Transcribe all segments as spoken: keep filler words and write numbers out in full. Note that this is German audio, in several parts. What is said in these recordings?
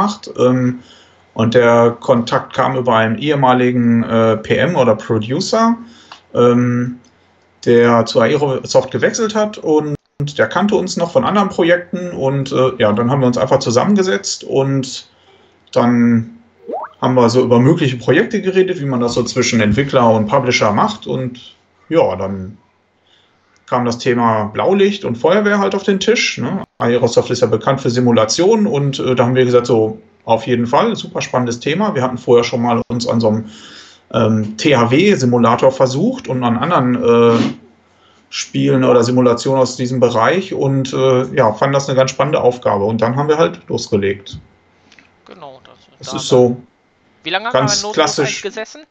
macht. Ähm, und der Kontakt kam über einen ehemaligen äh, P M oder Producer, ähm, der zu Aerosoft gewechselt hat und der kannte uns noch von anderen Projekten und äh, ja, dann haben wir uns einfach zusammengesetzt und dann haben wir so über mögliche Projekte geredet, wie man das so zwischen Entwickler und Publisher macht und ja, dann kam das Thema Blaulicht und Feuerwehr halt auf den Tisch. Ne? Aerosoft ist ja bekannt für Simulationen und äh, da haben wir gesagt, so auf jeden Fall, super spannendes Thema. Wir hatten vorher schon mal uns an so einem ähm, T H W-Simulator versucht und an anderen äh, Spielen oder Simulationen aus diesem Bereich und äh, ja, fanden das eine ganz spannende Aufgabe. Und dann haben wir halt losgelegt. Genau, das, das da ist so. Wie lange haben ganz wir in klassisch gesessen?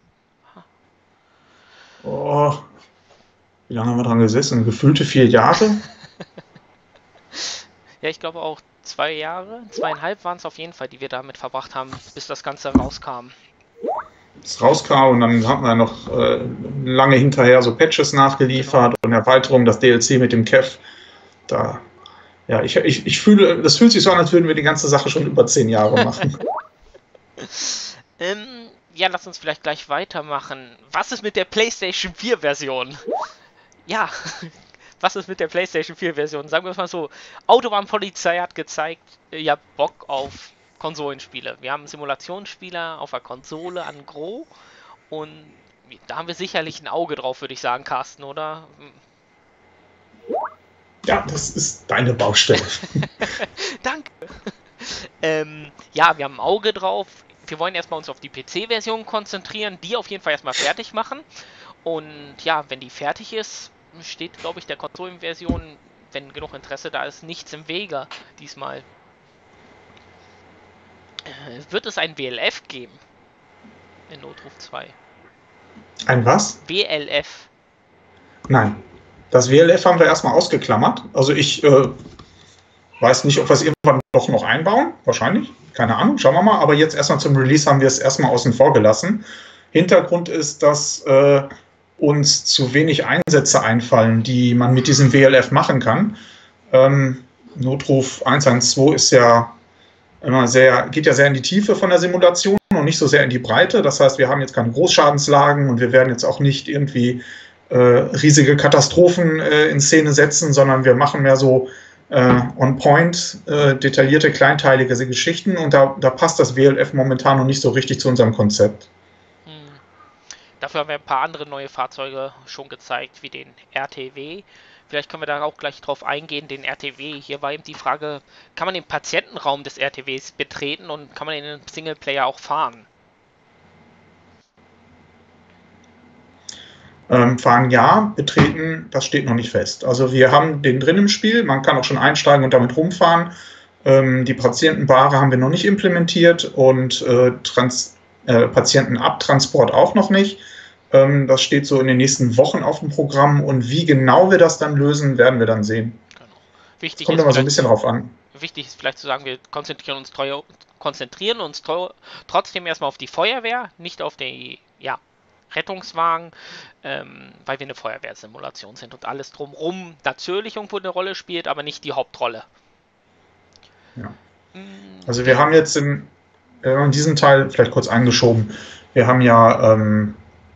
Oh, wie lange haben wir dran gesessen? Gefühlte vier Jahre? Ja, ich glaube auch zwei Jahre, zweieinhalb waren es auf jeden Fall, die wir damit verbracht haben, bis das Ganze rauskam. Es rauskam und dann hatten wir noch äh, lange hinterher so Patches nachgeliefert genau. und Erweiterungen, das D L C mit dem Kev. Da, ja, ich, ich, ich fühle, das fühlt sich so an, als würden wir die ganze Sache schon über zehn Jahre machen. ähm, ja, lass uns vielleicht gleich weitermachen. Was ist mit der PlayStation vier Version? Ja, was ist mit der PlayStation vier Version? Sagen wir es mal so, Autobahnpolizei hat gezeigt, ihr habt Bock auf Konsolenspiele. Wir haben Simulationsspiele auf der Konsole an Gros und da haben wir sicherlich ein Auge drauf, würde ich sagen, Carsten, oder? Ja, das ist deine Baustelle. Danke. ähm, ja, wir haben ein Auge drauf. Wir wollen erstmal uns auf die P C-Version konzentrieren, die auf jeden Fall erstmal fertig machen. Und ja, wenn die fertig ist, steht, glaube ich, der Konsolenversion, wenn genug Interesse da ist, nichts im Wege diesmal. Äh, wird es ein W L F geben? In Notruf zwei. Ein was? W L F. Nein. Das W L F haben wir erstmal ausgeklammert. Also ich äh, weiß nicht, ob wir es irgendwann doch noch einbauen. Wahrscheinlich. Keine Ahnung. Schauen wir mal. Aber jetzt erstmal zum Release haben wir es erstmal außen vor gelassen. Hintergrund ist, dass äh, uns zu wenig Einsätze einfallen, die man mit diesem W L F machen kann. Ähm, Notruf eins eins zwei ist ja immer sehr, geht ja sehr in die Tiefe von der Simulation und nicht so sehr in die Breite. Das heißt, wir haben jetzt keine Großschadenslagen und wir werden jetzt auch nicht irgendwie äh, riesige Katastrophen äh, in Szene setzen, sondern wir machen mehr so äh, on-point, äh, detaillierte, kleinteilige Geschichten und da, da passt das W L F momentan noch nicht so richtig zu unserem Konzept. Hm. Dafür haben wir ein paar andere neue Fahrzeuge schon gezeigt, wie den R T W. Vielleicht können wir da auch gleich drauf eingehen, den R T W. Hier war eben die Frage, kann man den Patientenraum des R T Ws betreten und kann man in den Singleplayer auch fahren? Ähm, fahren ja, betreten, das steht noch nicht fest. Also wir haben den drin im Spiel, man kann auch schon einsteigen und damit rumfahren. Ähm, die Patientenbare haben wir noch nicht implementiert und äh, Trans äh, Patientenabtransport auch noch nicht. Ähm, das steht so in den nächsten Wochen auf dem Programm und wie genau wir das dann lösen, werden wir dann sehen. Genau. Wichtig kommt ist immer so ein bisschen drauf an. Wichtig ist vielleicht zu sagen, wir konzentrieren uns, treu, konzentrieren uns treu, trotzdem erstmal auf die Feuerwehr, nicht auf die ja, Rettungswagen, ähm, weil wir eine Feuerwehrsimulation sind und alles drumherum natürlich irgendwo eine Rolle spielt, aber nicht die Hauptrolle. Ja. Also wir haben jetzt in, in diesem Teil vielleicht kurz eingeschoben, wir haben ja ähm,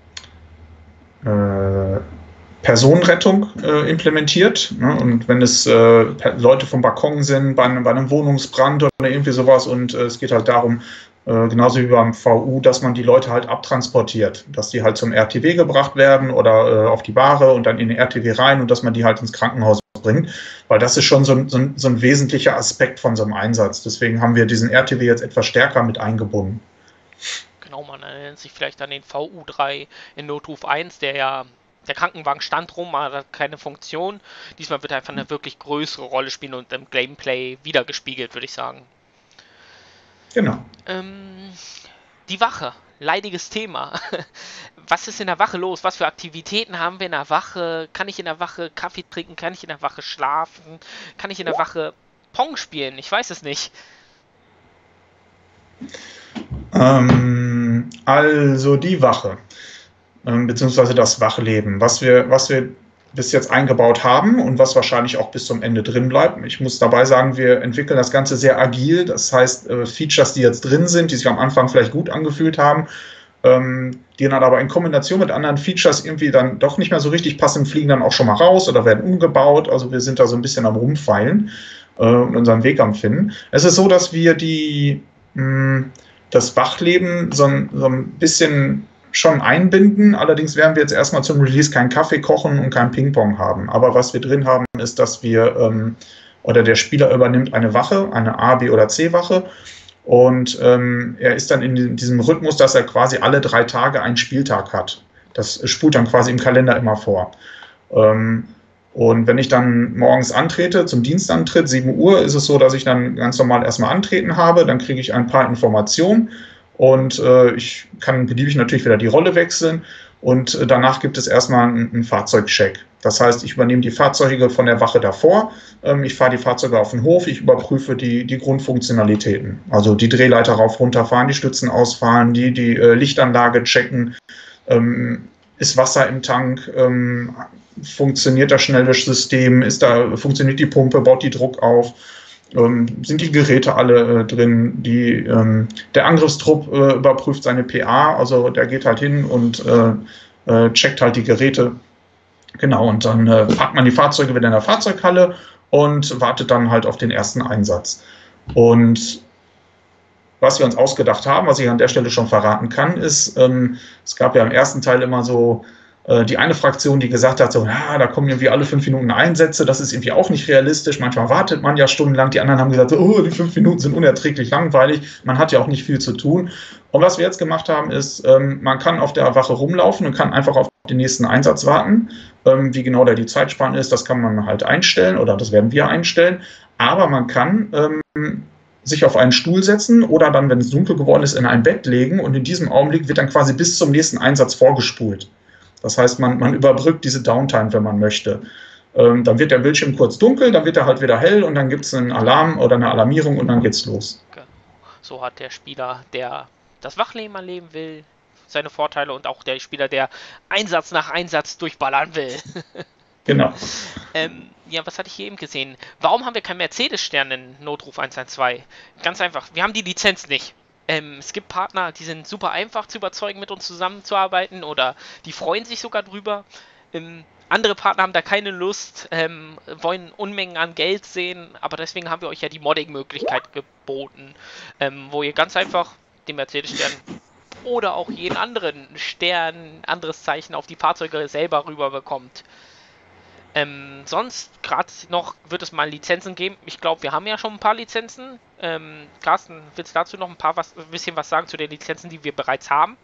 äh, Personenrettung äh, implementiert. Ne? Und wenn es äh, Leute vom Balkon sind, bei einem, bei einem Wohnungsbrand oder irgendwie sowas und äh, es geht halt darum, äh, genauso wie beim V U, dass man die Leute halt abtransportiert, dass die halt zum R T W gebracht werden oder äh, auf die Bahre und dann in den R T W rein und dass man die halt ins Krankenhaus bringt, weil das ist schon so ein, so ein, so ein wesentlicher Aspekt von so einem Einsatz. Deswegen haben wir diesen R T W jetzt etwas stärker mit eingebunden. Genau, man erinnert sich vielleicht an den V U drei in Notruf eins, der ja der Krankenwagen stand rum, aber hat keine Funktion. Diesmal wird einfach eine wirklich größere Rolle spielen und im Gameplay wiedergespiegelt, würde ich sagen. Genau. Ähm, die Wache, leidiges Thema. Was ist in der Wache los? Was für Aktivitäten haben wir in der Wache? Kann ich in der Wache Kaffee trinken? Kann ich in der Wache schlafen? Kann ich in der Wache Pong spielen? Ich weiß es nicht. Ähm, also die Wache. Beziehungsweise das Wachleben. Was wir, was wir bis jetzt eingebaut haben und was wahrscheinlich auch bis zum Ende drin bleibt. Ich muss dabei sagen, wir entwickeln das Ganze sehr agil. Das heißt, äh, Features, die jetzt drin sind, die sich am Anfang vielleicht gut angefühlt haben, ähm, die dann aber in Kombination mit anderen Features irgendwie dann doch nicht mehr so richtig passen, fliegen dann auch schon mal raus oder werden umgebaut. Also wir sind da so ein bisschen am Rumfeilen äh, und unseren Weg am Finden. Es ist so, dass wir die, mh, das Wachleben so ein, so ein bisschen schon einbinden. Allerdings werden wir jetzt erstmal zum Release keinen Kaffee kochen und kein Ping-Pong haben. Aber was wir drin haben, ist, dass wir, ähm, oder der Spieler übernimmt eine Wache, eine A, B oder C-Wache. Und ähm, er ist dann in diesem Rhythmus, dass er quasi alle drei Tage einen Spieltag hat. Das spult dann quasi im Kalender immer vor. Ähm, und wenn ich dann morgens antrete, zum Dienstantritt, sieben Uhr, ist es so, dass ich dann ganz normal erstmal antreten habe. Dann kriege ich ein paar Informationen. Und äh, ich kann beliebig natürlich wieder die Rolle wechseln und äh, danach gibt es erstmal einen, einen Fahrzeugcheck. Das heißt, ich übernehme die Fahrzeuge von der Wache davor, ähm, ich fahre die Fahrzeuge auf den Hof, ich überprüfe die, die Grundfunktionalitäten. Also die Drehleiter rauf, runter fahren, die Stützen ausfahren, die, die äh, Lichtanlage checken, ähm, ist Wasser im Tank, ähm, funktioniert das Schnellwischsystem, ist da, funktioniert die Pumpe, baut die Druck auf. Ähm, sind die Geräte alle äh, drin, die, ähm, der Angriffstrupp äh, überprüft seine P A, also der geht halt hin und äh, äh, checkt halt die Geräte. Genau, und dann äh, packt man die Fahrzeuge wieder in der Fahrzeughalle und wartet dann halt auf den ersten Einsatz. Und was wir uns ausgedacht haben, was ich an der Stelle schon verraten kann, ist, ähm, es gab ja im ersten Teil immer so die eine Fraktion, die gesagt hat, so, ja, da kommen irgendwie alle fünf Minuten Einsätze, das ist irgendwie auch nicht realistisch, manchmal wartet man ja stundenlang, die anderen haben gesagt, so, oh, die fünf Minuten sind unerträglich langweilig, man hat ja auch nicht viel zu tun. Und was wir jetzt gemacht haben, ist, ähm, man kann auf der Wache rumlaufen und kann einfach auf den nächsten Einsatz warten. Ähm, wie genau da die Zeitspanne ist, das kann man halt einstellen oder das werden wir einstellen, aber man kann ähm, sich auf einen Stuhl setzen oder dann, wenn es dunkel geworden ist, in ein Bett legen und in diesem Augenblick wird dann quasi bis zum nächsten Einsatz vorgespult. Das heißt, man, man überbrückt diese Downtime, wenn man möchte. Ähm, dann wird der Bildschirm kurz dunkel, dann wird er halt wieder hell und dann gibt es einen Alarm oder eine Alarmierung und dann geht's los. Okay. So hat der Spieler, der das Wachleben erleben will, seine Vorteile und auch der Spieler, der Einsatz nach Einsatz durchballern will. Genau. ähm, ja, was hatte ich hier eben gesehen? Warum haben wir keinen Mercedes-Stern in Notruf eins eins zwei? Ganz einfach, wir haben die Lizenz nicht. Ähm, es gibt Partner, die sind super einfach zu überzeugen, mit uns zusammenzuarbeiten oder die freuen sich sogar drüber. Ähm, andere Partner haben da keine Lust, ähm, wollen Unmengen an Geld sehen, aber deswegen haben wir euch ja die Modding-Möglichkeit geboten, ähm, wo ihr ganz einfach den Mercedes-Stern oder auch jeden anderen Stern, anderes Zeichen auf die Fahrzeuge selber rüber bekommt. Ähm, sonst, gerade noch, wird es mal Lizenzen geben. Ich glaube, wir haben ja schon ein paar Lizenzen. Ähm, Carsten, willst du dazu noch ein paar was, ein bisschen was sagen zu den Lizenzen, die wir bereits haben?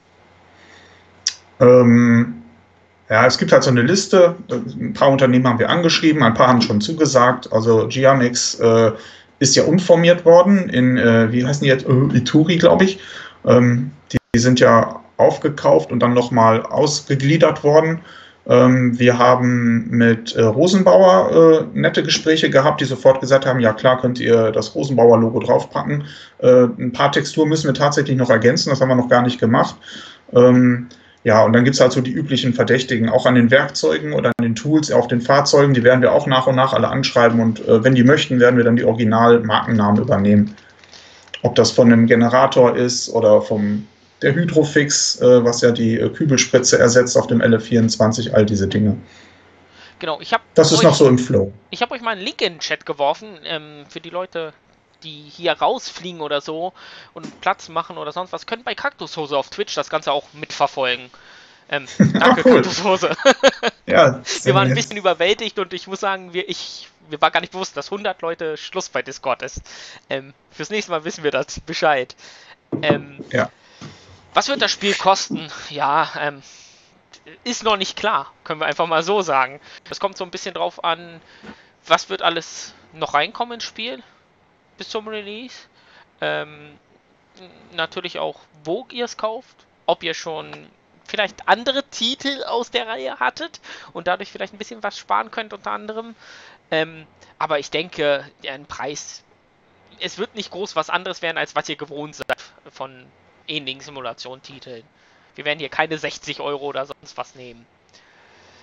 Ähm, ja, es gibt halt so eine Liste. Ein paar Unternehmen haben wir angeschrieben, ein paar haben schon zugesagt. Also Giamix äh, ist ja umformiert worden in, äh, wie heißen die jetzt? Uh, Ituri, glaube ich. Ähm, die, die sind ja aufgekauft und dann nochmal ausgegliedert worden. Wir haben mit äh, Rosenbauer äh, nette Gespräche gehabt, die sofort gesagt haben, ja klar, könnt ihr das Rosenbauer-Logo draufpacken. Äh, ein paar Texturen müssen wir tatsächlich noch ergänzen, das haben wir noch gar nicht gemacht. Ähm, ja, und dann gibt es halt so die üblichen Verdächtigen, auch an den Werkzeugen oder an den Tools, auf den Fahrzeugen, die werden wir auch nach und nach alle anschreiben und äh, wenn die möchten, werden wir dann die Original-Markennamen übernehmen. Ob das von einem Generator ist oder vom der Hydrofix, äh, was ja die äh, Kübelspritze ersetzt auf dem L F vierundzwanzig, all diese Dinge. Genau, ich habe Das ist euch, noch so im Flow. Ich habe euch mal einen Link in den Chat geworfen, ähm, für die Leute, die hier rausfliegen oder so und Platz machen oder sonst was, können bei Kaktushose auf Twitch das Ganze auch mitverfolgen. Ähm, danke, cool. Kaktushose. Ja, wir waren ein bisschen überwältigt und ich muss sagen, wir, ich, mir war gar nicht bewusst, dass hundert Leute Schluss bei Discord ist. Ähm, fürs nächste Mal wissen wir das Bescheid. Ähm, ja. Was wird das Spiel kosten? Ja, ähm, ist noch nicht klar, können wir einfach mal so sagen. Das kommt so ein bisschen drauf an, was wird alles noch reinkommen ins Spiel bis zum Release. Ähm, natürlich auch, wo ihr es kauft, ob ihr schon vielleicht andere Titel aus der Reihe hattet und dadurch vielleicht ein bisschen was sparen könnt unter anderem. Ähm, aber ich denke, ein Preis, es wird nicht groß was anderes werden, als was ihr gewohnt seid von ähnlichen Simulationstiteln. Wir werden hier keine sechzig Euro oder sonst was nehmen.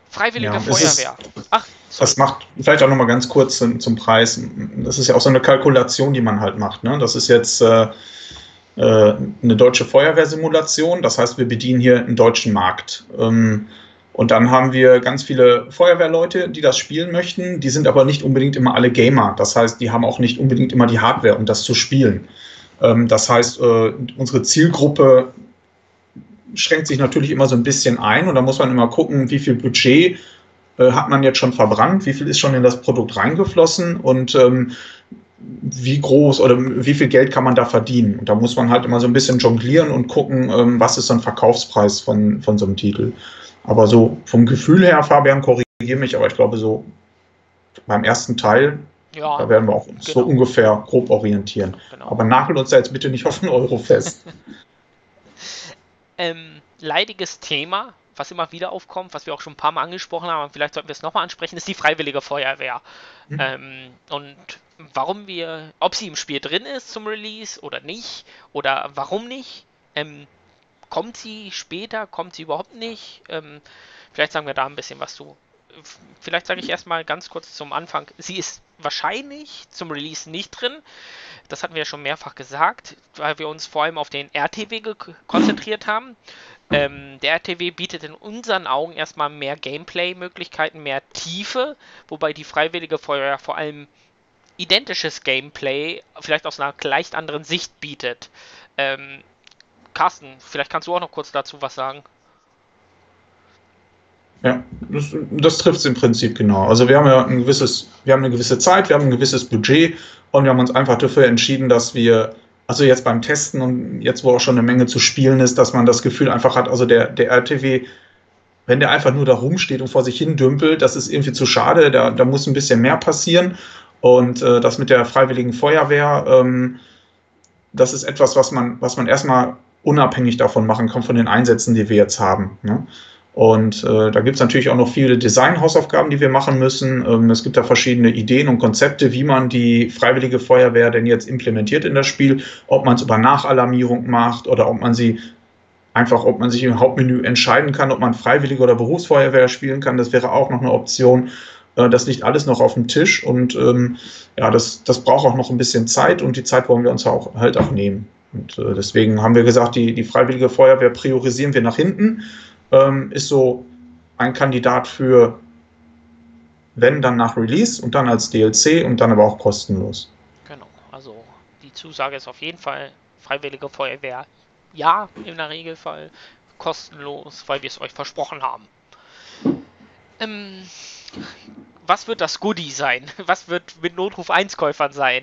Freiwillige Ja, es Feuerwehr. ist, Ach, das macht vielleicht auch noch mal ganz kurz zum, zum Preis. Das ist ja auch so eine Kalkulation, die man halt macht. Ne? Das ist jetzt äh, äh, eine deutsche Feuerwehrsimulation. Das heißt, wir bedienen hier einen deutschen Markt. Ähm, und dann haben wir ganz viele Feuerwehrleute, die das spielen möchten. Die sind aber nicht unbedingt immer alle Gamer. Das heißt, die haben auch nicht unbedingt immer die Hardware, um das zu spielen. Ähm, das heißt, äh, unsere Zielgruppe schränkt sich natürlich immer so ein bisschen ein. Und da muss man immer gucken, wie viel Budget äh, hat man jetzt schon verbrannt, wie viel ist schon in das Produkt reingeflossen und ähm, wie groß oder wie viel Geld kann man da verdienen. Und da muss man halt immer so ein bisschen jonglieren und gucken, ähm, was ist so ein Verkaufspreis von, von so einem Titel. Aber so vom Gefühl her, Fabian, korrigiere mich, aber ich glaube so beim ersten Teil, ja, da werden wir auch uns genau. so ungefähr grob orientieren. Genau. Aber nagel uns da jetzt bitte nicht auf einen Euro fest. ähm, leidiges Thema, was immer wieder aufkommt, was wir auch schon ein paar Mal angesprochen haben, und vielleicht sollten wir es nochmal ansprechen, ist die Freiwillige Feuerwehr. Hm. Ähm, und warum wir, ob sie im Spiel drin ist zum Release oder nicht, oder warum nicht, ähm, kommt sie später, kommt sie überhaupt nicht, ähm, vielleicht sagen wir da ein bisschen was zu. Vielleicht sage ich erstmal ganz kurz zum Anfang, sie ist wahrscheinlich zum Release nicht drin. Das hatten wir ja schon mehrfach gesagt, weil wir uns vor allem auf den R T W konzentriert haben. Ähm, der R T W bietet in unseren Augen erstmal mehr Gameplay-Möglichkeiten, mehr Tiefe, wobei die Freiwillige Feuerwehr vor allem identisches Gameplay, vielleicht aus einer leicht anderen Sicht bietet. Ähm, Carsten, vielleicht kannst du auch noch kurz dazu was sagen. Ja, das, das trifft es im Prinzip genau. Also wir haben ja ein gewisses, wir haben eine gewisse Zeit, wir haben ein gewisses Budget und wir haben uns einfach dafür entschieden, dass wir, also jetzt beim Testen und jetzt, wo auch schon eine Menge zu spielen ist, dass man das Gefühl einfach hat, also der, der R T W, wenn der einfach nur da rumsteht und vor sich hin dümpelt, das ist irgendwie zu schade, da, da muss ein bisschen mehr passieren. Und äh, das mit der Freiwilligen Feuerwehr, ähm, das ist etwas, was man, was man erstmal unabhängig davon machen kann, von den Einsätzen, die wir jetzt haben. Ne? Und äh, da gibt es natürlich auch noch viele Design-Hausaufgaben, die wir machen müssen. Ähm, es gibt da verschiedene Ideen und Konzepte, wie man die Freiwillige Feuerwehr denn jetzt implementiert in das Spiel. Ob man es über Nachalarmierung macht oder ob man sie einfach, ob man sich im Hauptmenü entscheiden kann, ob man Freiwillige oder Berufsfeuerwehr spielen kann. Das wäre auch noch eine Option. Äh, das liegt alles noch auf dem Tisch und ähm, ja, das, das braucht auch noch ein bisschen Zeit und die Zeit wollen wir uns auch, halt auch nehmen. Und äh, deswegen haben wir gesagt, die, die Freiwillige Feuerwehr priorisieren wir nach hinten. Ähm, ist so ein Kandidat für, wenn, dann nach Release und dann als D L C und dann aber auch kostenlos. Genau, also die Zusage ist auf jeden Fall Freiwillige Feuerwehr. Ja, in der Regelfall kostenlos, weil wir es euch versprochen haben. Ähm, was wird das Goodie sein? Was wird mit Notruf eins Käufern sein?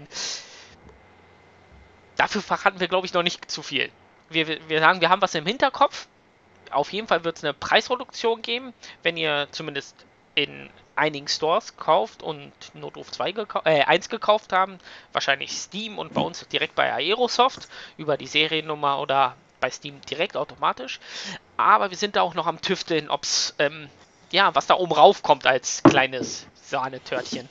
Dafür verraten wir, glaube ich, noch nicht zu viel. Wir, wir sagen, wir haben was im Hinterkopf. Auf jeden Fall wird es eine Preisreduktion geben, wenn ihr zumindest in einigen Stores kauft und Notruf zwei gekau äh, eins gekauft haben, wahrscheinlich Steam und bei uns direkt bei Aerosoft über die Seriennummer oder bei Steam direkt automatisch. Aber wir sind da auch noch am Tüfteln, ob es, ähm, ja, was da oben raufkommt als kleines Sahnetörtchen.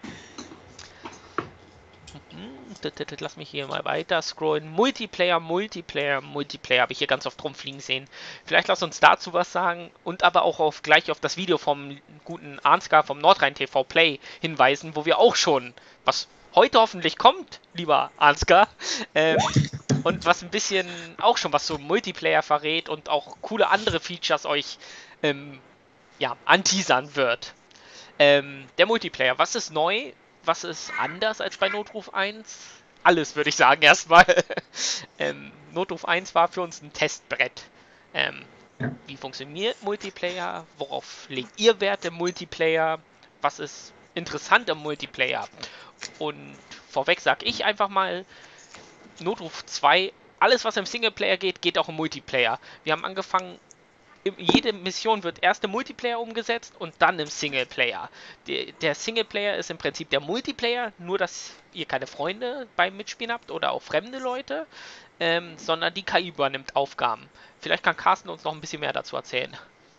Lass mich hier mal weiter scrollen. Multiplayer, Multiplayer, Multiplayer habe ich hier ganz oft rumfliegen sehen. Vielleicht lass uns dazu was sagen und aber auch auf, gleich auf das Video vom guten Ansgar vom Nordrhein T V Play hinweisen, wo wir auch schon, was heute hoffentlich kommt, lieber Ansgar, ähm, und was ein bisschen auch schon was so Multiplayer verrät und auch coole andere Features euch ähm, ja, anteasern wird. Ähm, der Multiplayer, was ist neu? Was ist anders als bei Notruf eins? Alles, würde ich sagen, erstmal. ähm, Notruf eins war für uns ein Testbrett. Ähm, ja. Wie funktioniert Multiplayer? Worauf legt ihr Wert im Multiplayer? Was ist interessant im Multiplayer? Und vorweg sage ich einfach mal, Notruf zwei, alles was im Singleplayer geht, geht auch im Multiplayer. Wir haben angefangen, jede Mission wird erst im Multiplayer umgesetzt und dann im Singleplayer. Der, der Singleplayer ist im Prinzip der Multiplayer, nur dass ihr keine Freunde beim Mitspielen habt oder auch fremde Leute, ähm, sondern die K I übernimmt Aufgaben. Vielleicht kann Carsten uns noch ein bisschen mehr dazu erzählen.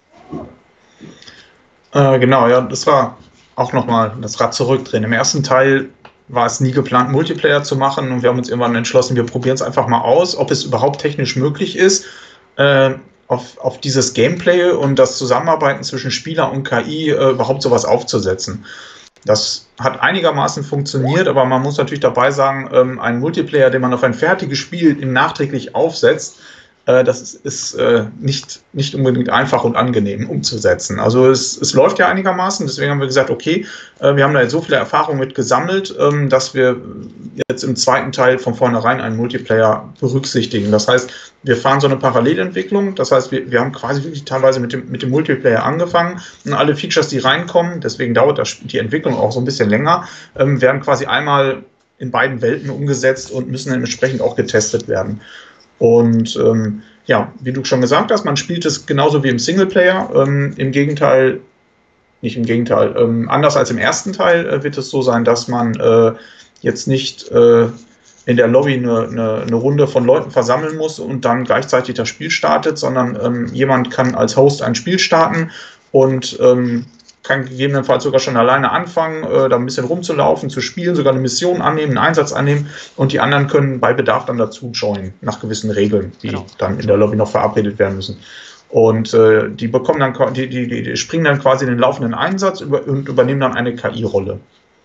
Äh, genau, ja, das war auch nochmal das Rad zurückdrehen. Im ersten Teil war es nie geplant, Multiplayer zu machen und wir haben uns irgendwann entschlossen, wir probieren es einfach mal aus, ob es überhaupt technisch möglich ist. Äh, auf, auf dieses Gameplay und das Zusammenarbeiten zwischen Spieler und K I äh, überhaupt sowas aufzusetzen. Das hat einigermaßen funktioniert, aber man muss natürlich dabei sagen, ähm, ein Multiplayer, den man auf ein fertiges Spiel nachträglich aufsetzt, äh, das ist, ist äh, nicht, nicht unbedingt einfach und angenehm umzusetzen. Also es, es läuft ja einigermaßen, deswegen haben wir gesagt, okay, äh, wir haben da jetzt so viele Erfahrungen mit gesammelt, ähm, dass wir jetzt im zweiten Teil von vornherein einen Multiplayer berücksichtigen. Das heißt, wir fahren so eine Parallelentwicklung, das heißt, wir, wir haben quasi wirklich teilweise mit dem, mit dem Multiplayer angefangen und alle Features, die reinkommen, deswegen dauert das, die Entwicklung auch so ein bisschen länger, ähm, werden quasi einmal in beiden Welten umgesetzt und müssen entsprechend auch getestet werden. Und ähm, ja, wie du schon gesagt hast, man spielt es genauso wie im Singleplayer. Ähm, im Gegenteil, nicht im Gegenteil, ähm, anders als im ersten Teil äh, wird es so sein, dass man äh, jetzt nicht äh, in der Lobby eine, eine, eine Runde von Leuten versammeln muss und dann gleichzeitig das Spiel startet, sondern ähm, jemand kann als Host ein Spiel starten und ähm, kann gegebenenfalls sogar schon alleine anfangen, äh, da ein bisschen rumzulaufen, zu spielen, sogar eine Mission annehmen, einen Einsatz annehmen und die anderen können bei Bedarf dann dazu joinen, nach gewissen Regeln, die genau. dann in der Lobby noch verabredet werden müssen. Und äh, die bekommen dann, die, die, die springen dann quasi in den laufenden Einsatz über, und übernehmen dann eine K I-Rolle.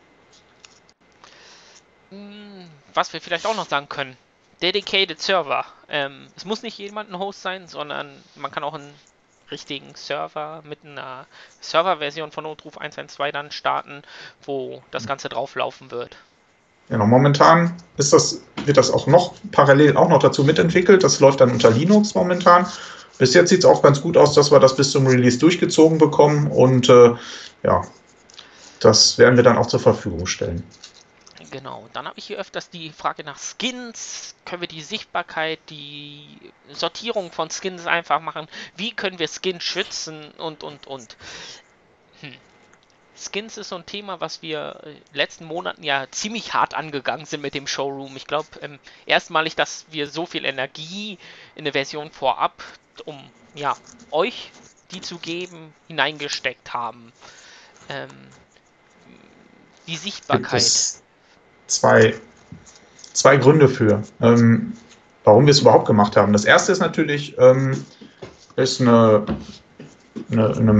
Was wir vielleicht auch noch sagen können, Dedicated Server. Ähm, es muss nicht jemand ein Host sein, sondern man kann auch einen richtigen Server mit einer Serverversion von Notruf eins eins zwei dann starten, wo das Ganze drauflaufen wird. Genau, momentan ist das, wird das auch noch parallel auch noch dazu mitentwickelt. Das läuft dann unter Linux momentan. Bis jetzt sieht es auch ganz gut aus, dass wir das bis zum Release durchgezogen bekommen und äh, ja, das werden wir dann auch zur Verfügung stellen. Genau, dann habe ich hier öfters die Frage nach Skins. Können wir die Sichtbarkeit, die Sortierung von Skins einfach machen? Wie können wir Skins schützen und, und, und? Hm. Skins ist so ein Thema, was wir in den letzten Monaten ja ziemlich hart angegangen sind mit dem Showroom. Ich glaube, ähm, erstmalig, dass wir so viel Energie in eine Version vorab, um ja, euch die zu geben, hineingesteckt haben. Ähm, die Sichtbarkeit. Zwei, zwei Gründe für, ähm, warum wir es überhaupt gemacht haben. Das erste ist natürlich, ähm, ist eine, eine, eine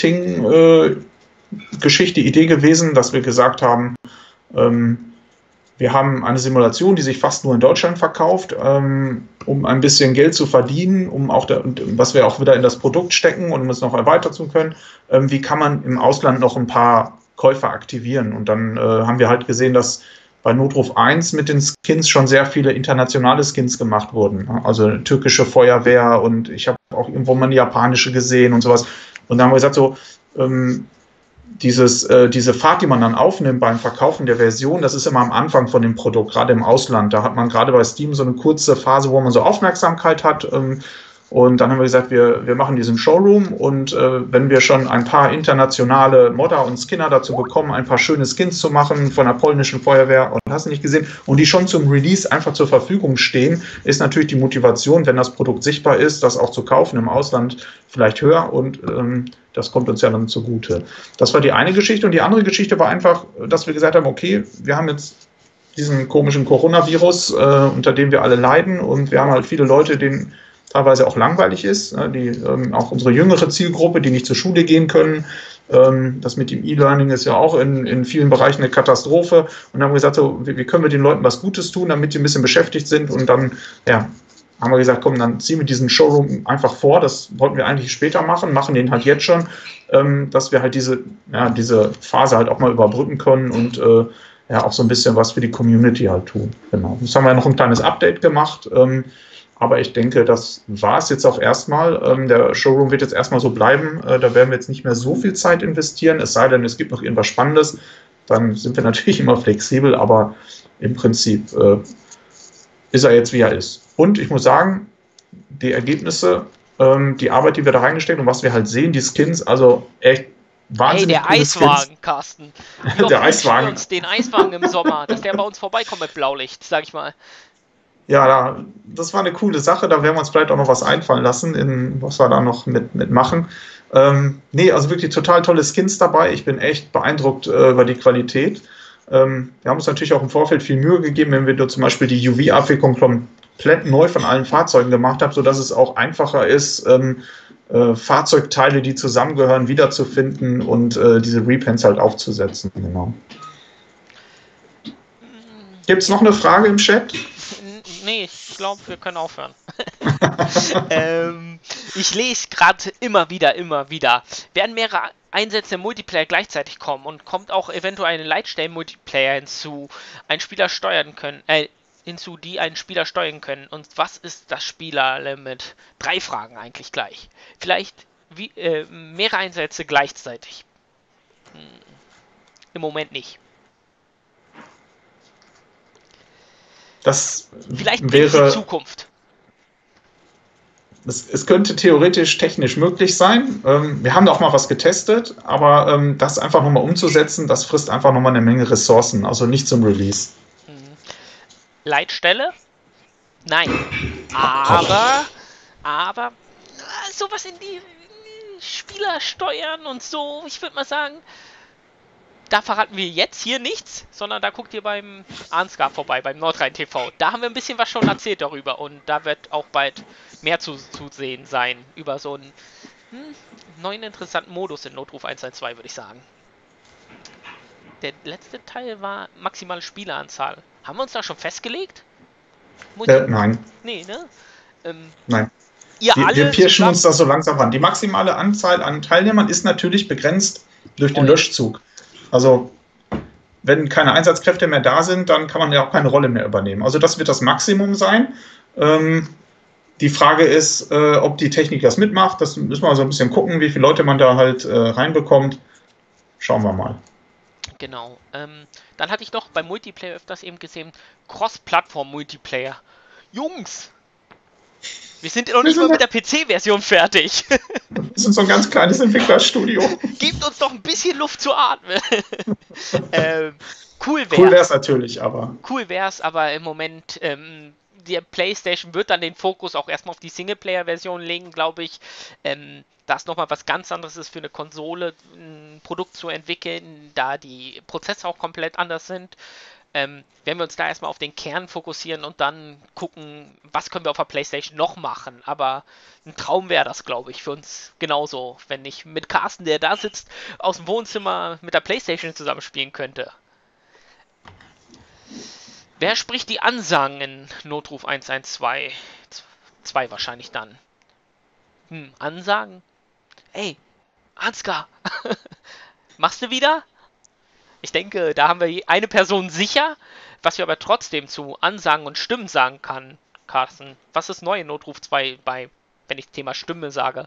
Marketing-Geschichte, äh, Idee gewesen, dass wir gesagt haben, ähm, wir haben eine Simulation, die sich fast nur in Deutschland verkauft, ähm, um ein bisschen Geld zu verdienen, um auch, da, was wir auch wieder in das Produkt stecken und um es noch erweitern zu können. Ähm, wie kann man im Ausland noch ein paar Käufer aktivieren? Und dann äh, haben wir halt gesehen, dass bei Notruf eins mit den Skins schon sehr viele internationale Skins gemacht wurden. Also türkische Feuerwehr und ich habe auch irgendwo mal eine japanische gesehen und sowas. Und dann haben wir gesagt, so ähm, dieses, äh, diese Fahrt, die man dann aufnimmt beim Verkaufen der Version, das ist immer am Anfang von dem Produkt, gerade im Ausland. Da hat man gerade bei Steam so eine kurze Phase, wo man so Aufmerksamkeit hat. Ähm, Und dann haben wir gesagt, wir, wir machen diesen Showroom und äh, wenn wir schon ein paar internationale Modder und Skinner dazu bekommen, ein paar schöne Skins zu machen von der polnischen Feuerwehr und hast du nicht gesehen, und die schon zum Release einfach zur Verfügung stehen, ist natürlich die Motivation, wenn das Produkt sichtbar ist, das auch zu kaufen im Ausland vielleicht höher und ähm, das kommt uns ja dann zugute. Das war die eine Geschichte und die andere Geschichte war einfach, dass wir gesagt haben, okay, wir haben jetzt diesen komischen Coronavirus, äh, unter dem wir alle leiden und wir haben halt viele Leute, denen teilweise auch langweilig ist, die, ähm, auch unsere jüngere Zielgruppe, die nicht zur Schule gehen können. Ähm, das mit dem E-Learning ist ja auch in, in vielen Bereichen eine Katastrophe. Und dann haben wir gesagt, so, wie, wie können wir den Leuten was Gutes tun, damit die ein bisschen beschäftigt sind. Und dann ja, haben wir gesagt, komm, dann ziehen wir diesen Showroom einfach vor. Das wollten wir eigentlich später machen, machen den halt jetzt schon, ähm, dass wir halt diese, ja, diese Phase halt auch mal überbrücken können und äh, ja auch so ein bisschen was für die Community halt tun. Genau. Jetzt haben wir noch ein kleines Update gemacht. Ähm, Aber ich denke, das war es jetzt auch erstmal. Ähm, der Showroom wird jetzt erstmal so bleiben. Äh, da werden wir jetzt nicht mehr so viel Zeit investieren, es sei denn, es gibt noch irgendwas Spannendes. Dann sind wir natürlich immer flexibel, aber im Prinzip äh, ist er jetzt, wie er ist. Und ich muss sagen, die Ergebnisse, ähm, die Arbeit, die wir da reingesteckt und was wir halt sehen, die Skins, also echt wahnsinnig. Hey, der Eiswagen, Skins. Carsten. Wir der Eiswagen. uns den Eiswagen im Sommer, dass der bei uns vorbeikommt mit Blaulicht, sag ich mal. Ja, das war eine coole Sache, da werden wir uns vielleicht auch noch was einfallen lassen, in, was wir da noch mit, mit machen. Ähm, nee, also wirklich total tolle Skins dabei, ich bin echt beeindruckt äh, über die Qualität. Ähm, wir haben uns natürlich auch im Vorfeld viel Mühe gegeben, wenn wir zum Beispiel die U V-Abwicklung komplett neu von allen Fahrzeugen gemacht habe, sodass es auch einfacher ist, ähm, äh, Fahrzeugteile, die zusammengehören, wiederzufinden und äh, diese Repens halt aufzusetzen. Genau. Gibt es noch eine Frage im Chat? Nee, ich glaube, wir können aufhören. ähm, ich lese gerade immer wieder, immer wieder. Werden mehrere Einsätze im Multiplayer gleichzeitig kommen und kommt auch eventuell eine Leitstellen-Multiplayer hinzu, einen Spieler steuern können, äh, hinzu, die einen Spieler steuern können. Und was ist das Spielerlimit? Drei Fragen eigentlich gleich. Vielleicht wie, äh, mehrere Einsätze gleichzeitig. Hm, im Moment nicht. Das Vielleicht wäre die Zukunft. Es, es könnte theoretisch technisch möglich sein. Ähm, wir haben da auch mal was getestet, aber ähm, das einfach nochmal umzusetzen, das frisst einfach nochmal eine Menge Ressourcen, also nicht zum Release. Mhm. Leitstelle? Nein. Aber, aber, sowas in die Spieler steuern und so, ich würde mal sagen, da verraten wir jetzt hier nichts, sondern da guckt ihr beim Ansgar vorbei, beim Nordrhein T V. Da haben wir ein bisschen was schon erzählt darüber und da wird auch bald mehr zu, zu sehen sein über so einen hm, neuen interessanten Modus in Notruf eins eins zwei, würde ich sagen. Der letzte Teil war maximale Spieleranzahl. Haben wir uns da schon festgelegt? Äh, nein. Nee, ne? Ähm, nein. Ihr wir, alle wir pirschen zusammen? uns da so langsam ran. Die maximale Anzahl an Teilnehmern ist natürlich begrenzt durch den Voll. Löschzug. Also wenn keine Einsatzkräfte mehr da sind, dann kann man ja auch keine Rolle mehr übernehmen. Also das wird das Maximum sein. Ähm, die Frage ist, äh, ob die Technik das mitmacht. Das müssen wir so ein bisschen gucken, wie viele Leute man da halt äh, reinbekommt. Schauen wir mal. Genau. Ähm, dann hatte ich noch beim Multiplayer öfters eben gesehen, Cross-Plattform-Multiplayer. Jungs! Wir sind noch nicht mal mit der P C-Version fertig. Wir sind so ein ganz kleines Entwicklerstudio. Gebt uns doch ein bisschen Luft zu atmen. ähm, cool wär's. Cool wär's natürlich, aber... Cool wär's, aber im Moment... Ähm, die PlayStation wird dann den Fokus auch erstmal auf die Singleplayer-Version legen, glaube ich. Ähm, da es nochmal was ganz anderes ist für eine Konsole, ein Produkt zu entwickeln, da die Prozesse auch komplett anders sind. Ähm, werden wir uns da erstmal auf den Kern fokussieren und dann gucken, was können wir auf der PlayStation noch machen. Aber ein Traum wäre das, glaube ich, für uns genauso, wenn ich mit Carsten, der da sitzt, aus dem Wohnzimmer mit der PlayStation zusammenspielen könnte. Wer spricht die Ansagen in Notruf eins eins zwei? Zwei wahrscheinlich dann. Hm, Ansagen? Ey, Ansgar, machst du wieder? Ich denke, da haben wir eine Person sicher, was wir aber trotzdem zu Ansagen und Stimmen sagen kann, Carsten. Was ist neu in Notruf zwei bei, wenn ich das Thema Stimme sage?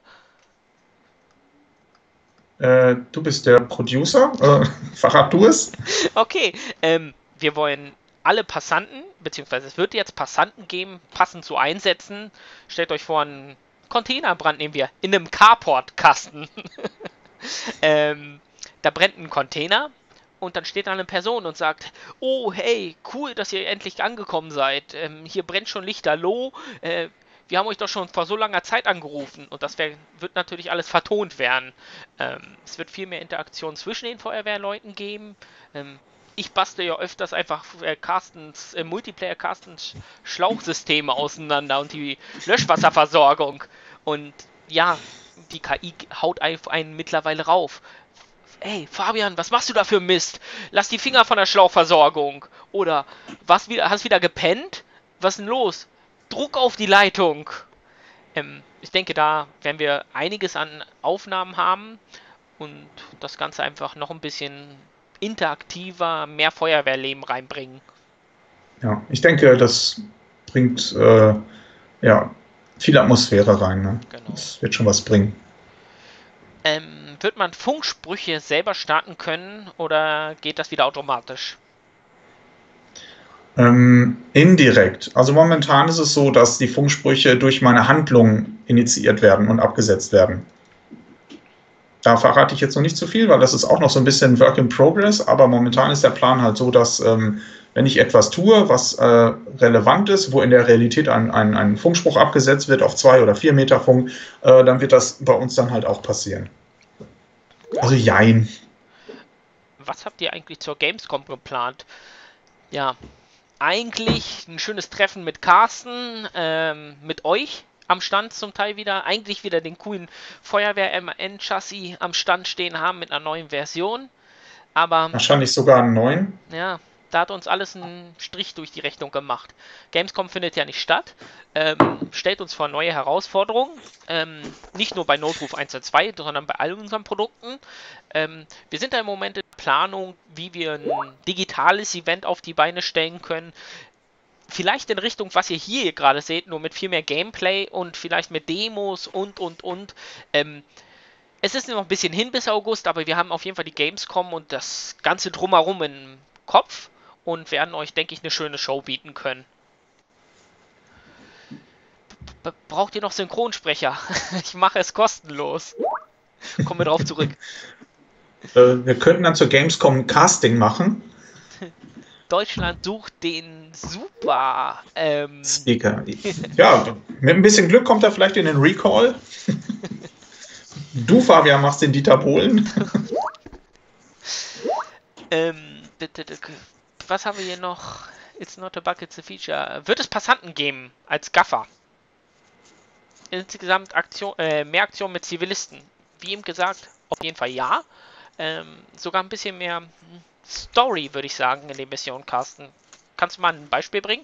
Äh, du bist der Producer, äh, verrat du es? Okay, ähm, wir wollen alle Passanten, beziehungsweise es wird jetzt Passanten geben, passend zu Einsätzen. Stellt euch vor, einen Containerbrand nehmen wir in einem Carport-Kasten. ähm, da brennt ein Container und dann steht da eine Person und sagt, oh hey, cool, dass ihr endlich angekommen seid. Ähm, hier brennt schon lichterloh. Äh, wir haben euch doch schon vor so langer Zeit angerufen und das wär, wird natürlich alles vertont werden. Ähm, es wird viel mehr Interaktion zwischen den Feuerwehrleuten geben. Ähm, ich bastel ja öfters einfach äh, Carstens, äh, Multiplayer Carstens Schlauchsysteme auseinander und die Löschwasserversorgung. Und ja, die K I haut einen mittlerweile rauf. Ey, Fabian, was machst du da für Mist? Lass die Finger von der Schlauchversorgung. Oder, was, hast wieder gepennt? Was ist denn los? Druck auf die Leitung. Ähm, ich denke, da werden wir einiges an Aufnahmen haben und das Ganze einfach noch ein bisschen interaktiver, mehr Feuerwehrleben reinbringen. Ja, ich denke, das bringt äh, ja, viel Atmosphäre rein. Ne? Genau. Das wird schon was bringen. Ähm, wird man Funksprüche selber starten können oder geht das wieder automatisch? Ähm, indirekt. Also momentan ist es so, dass die Funksprüche durch meine Handlung initiiert werden und abgesetzt werden. Da verrate ich jetzt noch nicht zu viel, weil das ist auch noch so ein bisschen Work in Progress, aber momentan ist der Plan halt so, dass ähm, wenn ich etwas tue, was äh, relevant ist, wo in der Realität ein, ein, ein Funkspruch abgesetzt wird auf zwei oder vier Meter Funk, äh, dann wird das bei uns dann halt auch passieren. Also jein. Was habt ihr eigentlich zur Gamescom geplant? Ja, eigentlich ein schönes Treffen mit Carsten, ähm, mit euch am Stand zum Teil wieder. Eigentlich wieder den coolen Feuerwehr-M N-Chassis am Stand stehen haben mit einer neuen Version. Aber Wahrscheinlich sogar einen neuen. ja, da hat uns alles einen Strich durch die Rechnung gemacht. Gamescom findet ja nicht statt, ähm, stellt uns vor neue Herausforderungen, ähm, nicht nur bei Notruf eins und zwei, sondern bei all unseren Produkten. Ähm, wir sind da im Moment in Planung, wie wir ein digitales Event auf die Beine stellen können. Vielleicht in Richtung, was ihr hier gerade seht, nur mit viel mehr Gameplay und vielleicht mit Demos und, und, und. Ähm, es ist noch ein bisschen hin bis August, aber wir haben auf jeden Fall die Gamescom und das Ganze drumherum im Kopf und werden euch, denke ich, eine schöne Show bieten können. B braucht ihr noch Synchronsprecher? Ich mache es kostenlos. Kommen wir drauf zurück. Äh, wir könnten dann zur Gamescom ein Casting machen. Deutschland sucht den super ähm, Speaker. Ja, mit ein bisschen Glück kommt er vielleicht in den Recall. Du, Fabian, machst den Dieter Bohlen. ähm, bitte, was haben wir hier noch? It's not a bug, it's a feature. Wird es Passanten geben als Gaffer? Insgesamt Aktion, äh, mehr Aktionen mit Zivilisten. Wie eben gesagt, auf jeden Fall ja. Ähm, sogar ein bisschen mehr Story, würde ich sagen, in den Missionen, Carsten. Kannst du mal ein Beispiel bringen?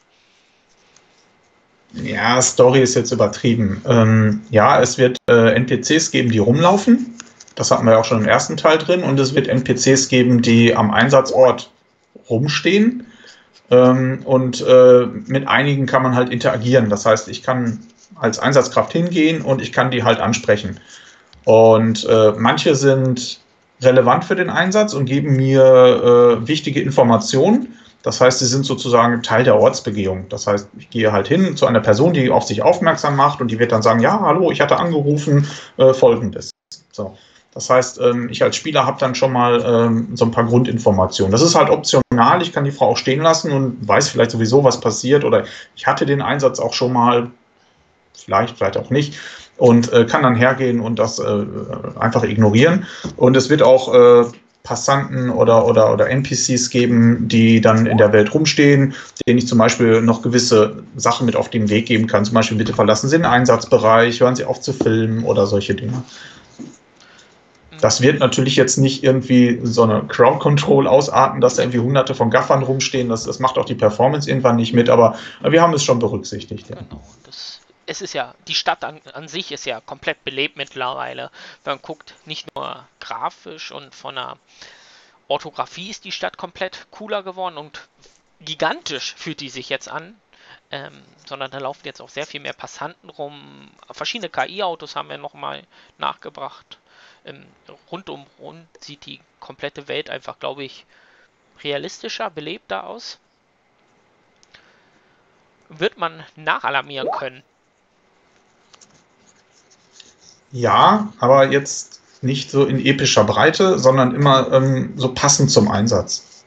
Ja, Story ist jetzt übertrieben. Ähm, ja, es wird äh, N P Cs geben, die rumlaufen. Das hatten wir ja auch schon im ersten Teil drin. Und es wird N P Cs geben, die am Einsatzort rumstehen. Ähm, und äh, mit einigen kann man halt interagieren. Das heißt, ich kann als Einsatzkraft hingehen und ich kann die halt ansprechen. Und äh, manche sind relevant für den Einsatz und geben mir äh, wichtige Informationen. Das heißt, sie sind sozusagen Teil der Ortsbegehung. Das heißt, ich gehe halt hin zu einer Person, die auf sich aufmerksam macht und die wird dann sagen, ja, hallo, ich hatte angerufen, äh, Folgendes. So. Das heißt, ähm, ich als Spieler habe dann schon mal ähm, so ein paar Grundinformationen. Das ist halt optional, ich kann die Frau auch stehen lassen und weiß vielleicht sowieso, was passiert oder ich hatte den Einsatz auch schon mal, vielleicht, vielleicht auch nicht. Und äh, kann dann hergehen und das äh, einfach ignorieren. Und es wird auch äh, Passanten oder, oder, oder N P Cs geben, die dann in der Welt rumstehen, denen ich zum Beispiel noch gewisse Sachen mit auf den Weg geben kann. Zum Beispiel, bitte verlassen Sie den Einsatzbereich, hören Sie auf zu filmen oder solche Dinge. Das wird natürlich jetzt nicht irgendwie so eine Crowd Control ausarten, dass da irgendwie hunderte von Gaffern rumstehen. Das, das macht auch die Performance irgendwann nicht mit, aber wir haben es schon berücksichtigt. Ja. Genau, das es ist ja, die Stadt an, an sich ist ja komplett belebt mittlerweile. Wenn man guckt, nicht nur grafisch und von der Orthographie ist die Stadt komplett cooler geworden und gigantisch fühlt die sich jetzt an. Ähm, sondern da laufen jetzt auch sehr viel mehr Passanten rum. Verschiedene K I-Autos haben wir nochmal nachgebracht. Ähm, rundum rund sieht die komplette Welt einfach, glaube ich, realistischer, belebter aus. Wird man nachalarmieren können? Ja, aber jetzt nicht so in epischer Breite, sondern immer ähm, so passend zum Einsatz.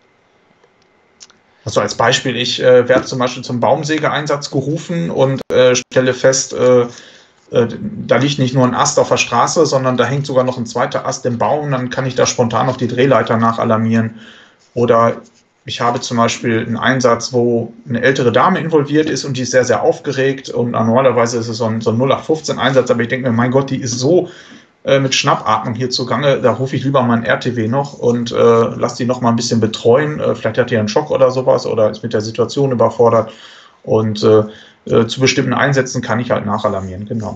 Also als Beispiel, ich äh, werde zum Beispiel zum Baumsägeeinsatz gerufen und äh, stelle fest, äh, äh, da liegt nicht nur ein Ast auf der Straße, sondern da hängt sogar noch ein zweiter Ast im Baum, dann kann ich da spontan auf die Drehleiter nachalarmieren. Oder ich habe zum Beispiel einen Einsatz, wo eine ältere Dame involviert ist und die ist sehr, sehr aufgeregt und normalerweise ist es so ein, so ein null acht fünfzehn Einsatz, aber ich denke mir, mein Gott, die ist so äh, mit Schnappatmung hier zugange, da rufe ich lieber meinen R T W noch und äh, lasse die noch mal ein bisschen betreuen. Äh, vielleicht hat die einen Schock oder sowas oder ist mit der Situation überfordert und äh, äh, zu bestimmten Einsätzen kann ich halt nachalarmieren, genau.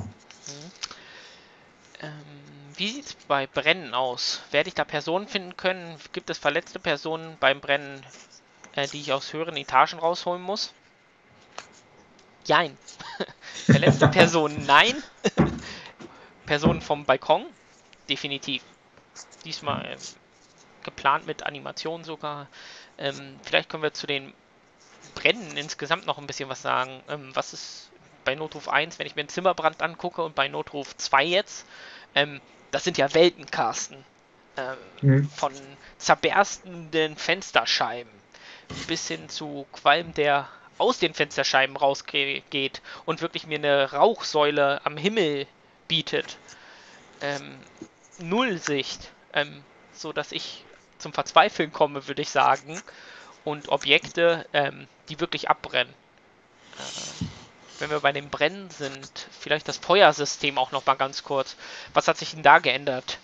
Wie sieht es bei Brennen aus? Werde ich da Personen finden können? Gibt es verletzte Personen beim Brennen, äh, die ich aus höheren Etagen rausholen muss? Jein. Verletzte Personen, nein. Personen vom Balkon? Definitiv. Diesmal äh, geplant mit Animationen sogar. Ähm, vielleicht können wir zu den Brennen insgesamt noch ein bisschen was sagen. Ähm, was ist bei Notruf eins, wenn ich mir einen Zimmerbrand angucke und bei Notruf zwei jetzt? Ähm, Das sind ja Welten, Carsten. Ähm, mhm. Von zerberstenden Fensterscheiben bis hin zu Qualm, der aus den Fensterscheiben rausgeht und wirklich mir eine Rauchsäule am Himmel bietet. Ähm, Nullsicht. Ähm, so dass ich zum Verzweifeln komme, würde ich sagen. und Objekte, ähm, die wirklich abbrennen. Äh, wenn wir bei dem Brennen sind, vielleicht das Feuersystem auch noch mal ganz kurz. Was hat sich denn da geändert?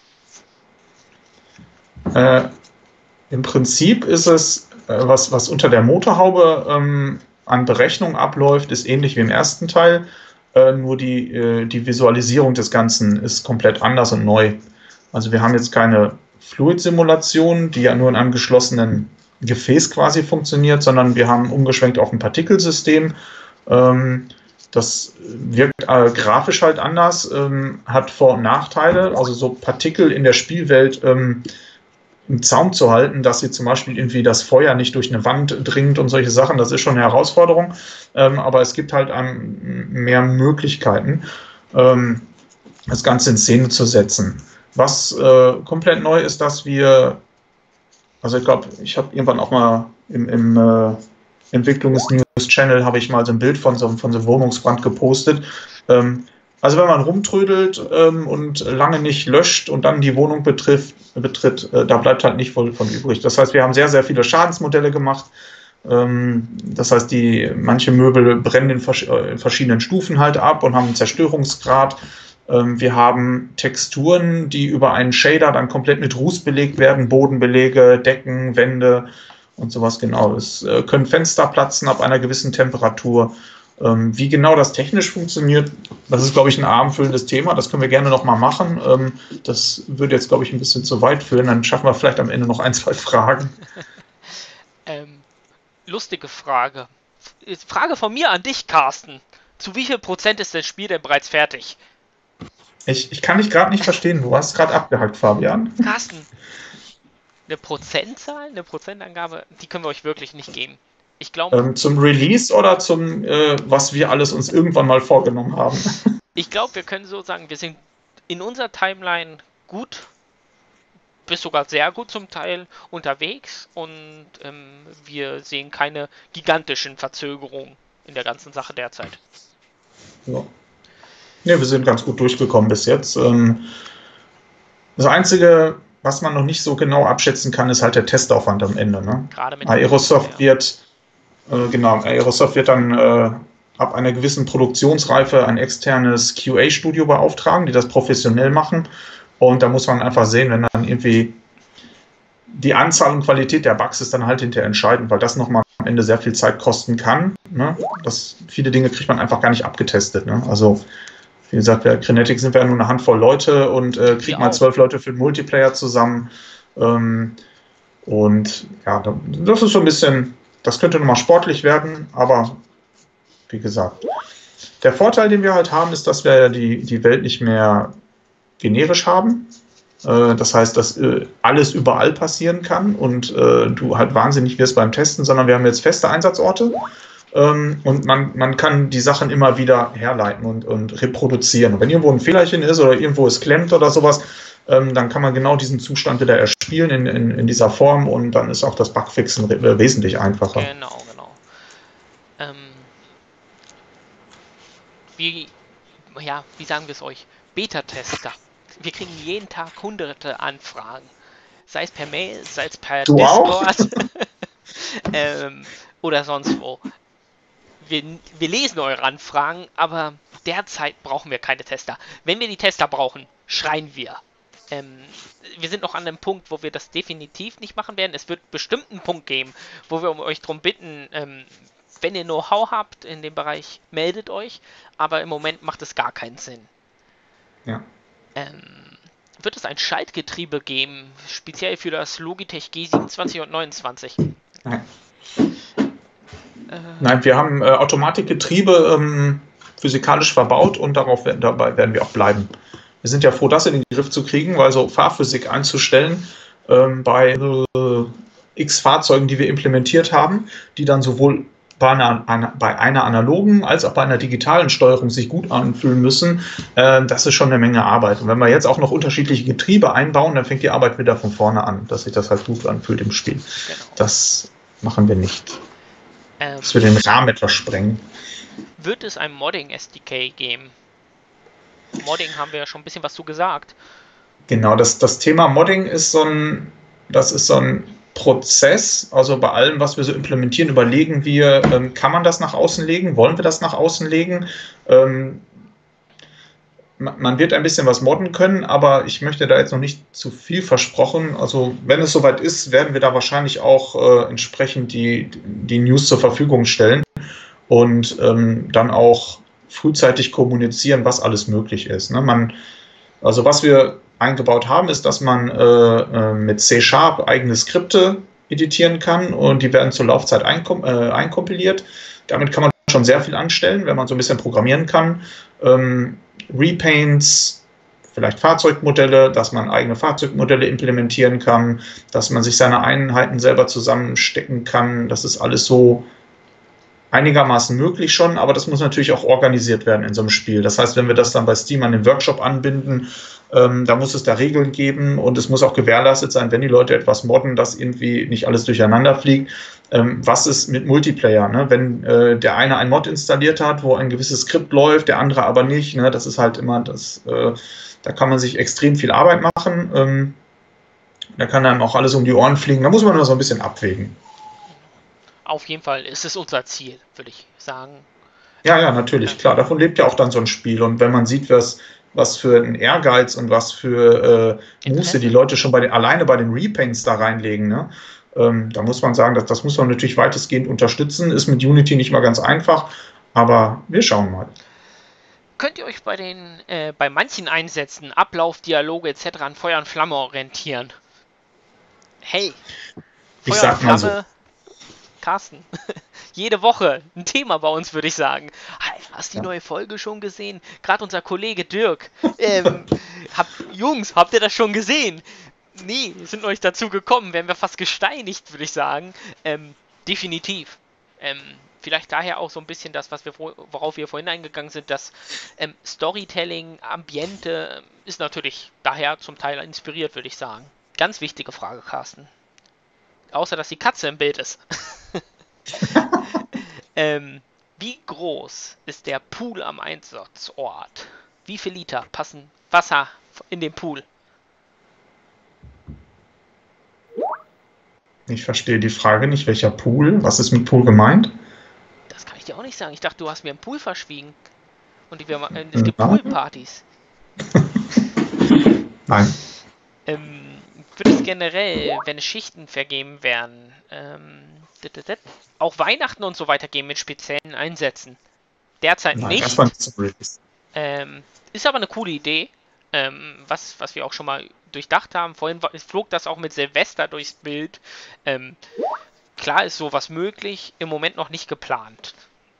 Äh, Im Prinzip ist es, äh, was, was unter der Motorhaube ähm, an Berechnung abläuft, ist ähnlich wie im ersten Teil. Äh, nur die, äh, die Visualisierung des Ganzen ist komplett anders und neu. Also wir haben jetzt keine Fluid-Simulation, die ja nur in einem geschlossenen Gefäß quasi funktioniert, sondern wir haben umgeschwenkt auf ein Partikelsystem. Ähm, das wirkt äh, grafisch halt anders, ähm, hat Vor- und Nachteile. Also so Partikel in der Spielwelt ähm, im Zaum zu halten, dass sie zum Beispiel irgendwie das Feuer nicht durch eine Wand dringt und solche Sachen, das ist schon eine Herausforderung. Ähm, aber es gibt halt ähm, mehr Möglichkeiten, ähm, das Ganze in Szene zu setzen. Was äh, komplett neu ist, dass wir, also ich glaube, ich habe irgendwann auch mal im, im äh, Entwicklungs-News-Channel habe ich mal so ein Bild von so, von so einem Wohnungsbrand gepostet. Ähm, also wenn man rumtrödelt ähm, und lange nicht löscht und dann die Wohnung betrifft, betritt, äh, da bleibt halt nicht voll von übrig. Das heißt, wir haben sehr, sehr viele Schadensmodelle gemacht. Ähm, das heißt, die, manche Möbel brennen in, vers in verschiedenen Stufen halt ab und haben einen Zerstörungsgrad. Ähm, wir haben Texturen, die über einen Shader dann komplett mit Ruß belegt werden, Bodenbelege, Decken, Wände und sowas. Genau. Es äh, können Fenster platzen ab einer gewissen Temperatur. Ähm, wie genau das technisch funktioniert, das ist, glaube ich, ein abendfüllendes Thema. Das können wir gerne noch mal machen. Ähm, das würde jetzt, glaube ich, ein bisschen zu weit führen. Dann schaffen wir vielleicht am Ende noch ein, zwei Fragen. ähm, lustige Frage. Frage von mir an dich, Carsten. Zu wie viel Prozent ist das Spiel denn bereits fertig? Ich, ich kann dich gerade nicht verstehen. Du hast gerade abgehackt, Fabian. Carsten, eine Prozentzahl, eine Prozentangabe, die können wir euch wirklich nicht geben. Ich glaube, ähm, zum Release oder zum, äh, was wir alles uns irgendwann mal vorgenommen haben? Ich glaube, wir können so sagen, wir sind in unserer Timeline gut, bis sogar sehr gut zum Teil unterwegs und ähm, wir sehen keine gigantischen Verzögerungen in der ganzen Sache derzeit. Ja. Ja, wir sind ganz gut durchgekommen bis jetzt. Ähm, das Einzige, was man noch nicht so genau abschätzen kann, ist halt der Testaufwand am Ende. Ne? Gerade mit Aerosoft ja. wird Äh, genau, Aerosoft wird dann äh, ab einer gewissen Produktionsreife ein externes Q A-Studio beauftragen, die das professionell machen. Und da muss man einfach sehen, wenn dann irgendwie die Anzahl und Qualität der Bugs ist dann halt hinterher entscheidend, weil das nochmal am Ende sehr viel Zeit kosten kann. Ne? Das, viele Dinge kriegt man einfach gar nicht abgetestet. Ne? Also, wie gesagt, bei Kinetic sind wir ja nur eine Handvoll Leute und äh, kriegen mal zwölf Leute für den Multiplayer zusammen. Ähm, und ja, das ist so ein bisschen. Das könnte nochmal sportlich werden, aber wie gesagt. Der Vorteil, den wir halt haben, ist, dass wir die, die Welt nicht mehr generisch haben. Äh, das heißt, dass äh, alles überall passieren kann und äh, du halt wahnsinnig wirst beim Testen, sondern wir haben jetzt feste Einsatzorte ähm, und man, man kann die Sachen immer wieder herleiten und, und reproduzieren. Und wenn irgendwo ein Fehlerchen ist oder irgendwo es klemmt oder sowas, ähm, dann kann man genau diesen Zustand wieder erspielen in, in, in dieser Form und dann ist auch das Bugfixen äh, wesentlich einfacher. Genau, genau. Ähm, wie, ja, wie sagen wir es euch? Beta-Tester. Wir kriegen jeden Tag hunderte Anfragen. Sei es per Mail, sei es per du Discord ähm, oder sonst wo. Wir, wir lesen eure Anfragen, aber derzeit brauchen wir keine Tester. Wenn wir die Tester brauchen, schreien wir. Ähm, wir sind noch an einem Punkt, wo wir das definitiv nicht machen werden. Es wird bestimmt einen Punkt geben, wo wir um euch darum bitten, ähm, wenn ihr Know-how habt in dem Bereich, meldet euch. Aber im Moment macht es gar keinen Sinn. Ja. Ähm, wird es ein Schaltgetriebe geben, speziell für das Logitech G siebenundzwanzig und neunundzwanzig? Nein. Äh, Nein, wir haben äh, Automatikgetriebe ähm, physikalisch verbaut und darauf werden, dabei werden wir auch bleiben. Wir sind ja froh, das in den Griff zu kriegen, weil so Fahrphysik einzustellen ähm, bei äh, x Fahrzeugen, die wir implementiert haben, die dann sowohl bei einer, einer, bei einer analogen als auch bei einer digitalen Steuerung sich gut anfühlen müssen, äh, das ist schon eine Menge Arbeit. Und wenn wir jetzt auch noch unterschiedliche Getriebe einbauen, dann fängt die Arbeit wieder von vorne an, dass sich das halt gut anfühlt im Spiel. Genau. Das machen wir nicht. Ähm, das würde den Rahmen etwas sprengen. Wird es ein Modding-S D K geben? Modding haben wir ja schon ein bisschen was zu gesagt. Genau, das, das Thema Modding ist so ein, das ist so ein Prozess, also bei allem, was wir so implementieren, überlegen wir, ähm, kann man das nach außen legen? Wollen wir das nach außen legen? Ähm, man wird ein bisschen was modden können, aber ich möchte da jetzt noch nicht zu viel versprochen. Also wenn es soweit ist, werden wir da wahrscheinlich auch äh, entsprechend die, die News zur Verfügung stellen und ähm, dann auch frühzeitig kommunizieren, was alles möglich ist. Ne? Man, also was wir eingebaut haben, ist, dass man äh, mit C-Sharp eigene Skripte editieren kann und die werden zur Laufzeit einkom äh, einkompiliert. Damit kann man schon sehr viel anstellen, wenn man so ein bisschen programmieren kann. Ähm, Repaints, vielleicht Fahrzeugmodelle, dass man eigene Fahrzeugmodelle implementieren kann, dass man sich seine Einheiten selber zusammenstecken kann. Das ist alles so einigermaßen möglich schon, aber das muss natürlich auch organisiert werden in so einem Spiel. Das heißt, wenn wir das dann bei Steam an den Workshop anbinden, ähm, da muss es da Regeln geben und es muss auch gewährleistet sein, wenn die Leute etwas modden, dass irgendwie nicht alles durcheinander fliegt. Ähm, was ist mit Multiplayer? Ne? Wenn äh, der eine ein Mod installiert hat, wo ein gewisses Skript läuft, der andere aber nicht, ne? Das ist halt immer das, äh, da kann man sich extrem viel Arbeit machen. Ähm, da kann einem auch alles um die Ohren fliegen. Da muss man nur so ein bisschen abwägen. Auf jeden Fall ist es unser Ziel, würde ich sagen. Ja, ja, natürlich, klar. Davon lebt ja auch dann so ein Spiel. Und wenn man sieht, was, was für ein Ehrgeiz und was für äh, Muße die Leute schon bei den, alleine bei den Repaints da reinlegen, ne? Ähm, da muss man sagen, dass, das muss man natürlich weitestgehend unterstützen. Ist mit Unity nicht mal ganz einfach, aber wir schauen mal. Könnt ihr euch bei den, äh, bei manchen Einsätzen, Ablauf, Dialoge et cetera an Feuer und Flamme orientieren? Hey, Feuer Ich sag und mal so. Flamme, Carsten, jede Woche ein Thema bei uns, würde ich sagen. Hey, hast du die Ja. neue Folge schon gesehen? Gerade unser Kollege Dirk. Ähm, hab, Jungs, habt ihr das schon gesehen? Nee, sind noch nicht dazu gekommen. Wären wir fast gesteinigt, würde ich sagen. Ähm, definitiv. Ähm, vielleicht daher auch so ein bisschen das, was wir vor, worauf wir vorhin eingegangen sind, das ähm, Storytelling, Ambiente ähm, ist natürlich daher zum Teil inspiriert, würde ich sagen. Ganz wichtige Frage, Carsten. Außer, dass die Katze im Bild ist. ähm, wie groß ist der Pool am Einsatzort? Wie viel Liter passen Wasser in den Pool? Ich verstehe die Frage nicht. Welcher Pool? Was ist mit Pool gemeint? Das kann ich dir auch nicht sagen. Ich dachte, du hast mir einen Pool verschwiegen. Und wir, äh, es gibt Nein. Poolpartys. Nein. Ähm, wird es generell, wenn Schichten vergeben werden, ähm, auch Weihnachten und so weiter geben mit speziellen Einsätzen? Derzeit Nein, nicht. erstmal nicht zum Release. Ähm, ist aber eine coole Idee, ähm, was, was wir auch schon mal durchdacht haben. Vorhin flog das auch mit Silvester durchs Bild. Ähm, klar ist sowas möglich, im Moment noch nicht geplant.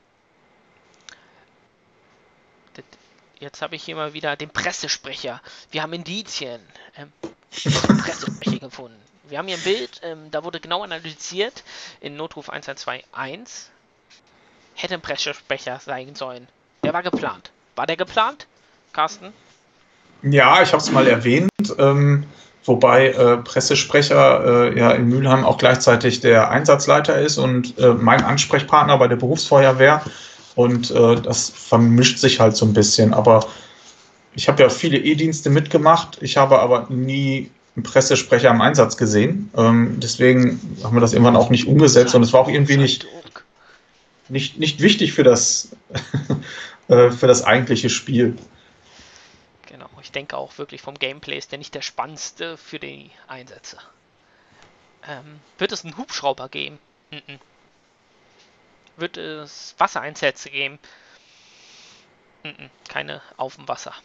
Jetzt habe ich hier mal wieder den Pressesprecher. Wir haben Indizien. Ähm, Pressesprecher gefunden. Wir haben hier ein Bild, ähm, da wurde genau analysiert in Notruf eins eins zwei eins. Hätte ein Pressesprecher sein sollen. Der war geplant. War der geplant, Carsten? Ja, ich habe es mal erwähnt, ähm, wobei äh, Pressesprecher äh, ja in Mülheim auch gleichzeitig der Einsatzleiter ist und äh, mein Ansprechpartner bei der Berufsfeuerwehr. Und äh, das vermischt sich halt so ein bisschen. Aber ich habe ja viele E-Dienste mitgemacht. Ich habe aber nie einen Pressesprecher im Einsatz gesehen. Ähm, deswegen haben wir das irgendwann auch nicht umgesetzt. Und es war auch irgendwie nicht, nicht, nicht wichtig für das, äh, für das eigentliche Spiel. Genau, ich denke auch wirklich vom Gameplay ist der nicht der spannendste für die Einsätze. Ähm, wird es einen Hubschrauber geben? Mm-mm. Wird es Wassereinsätze geben? Mm-mm. Keine auf dem Wasser.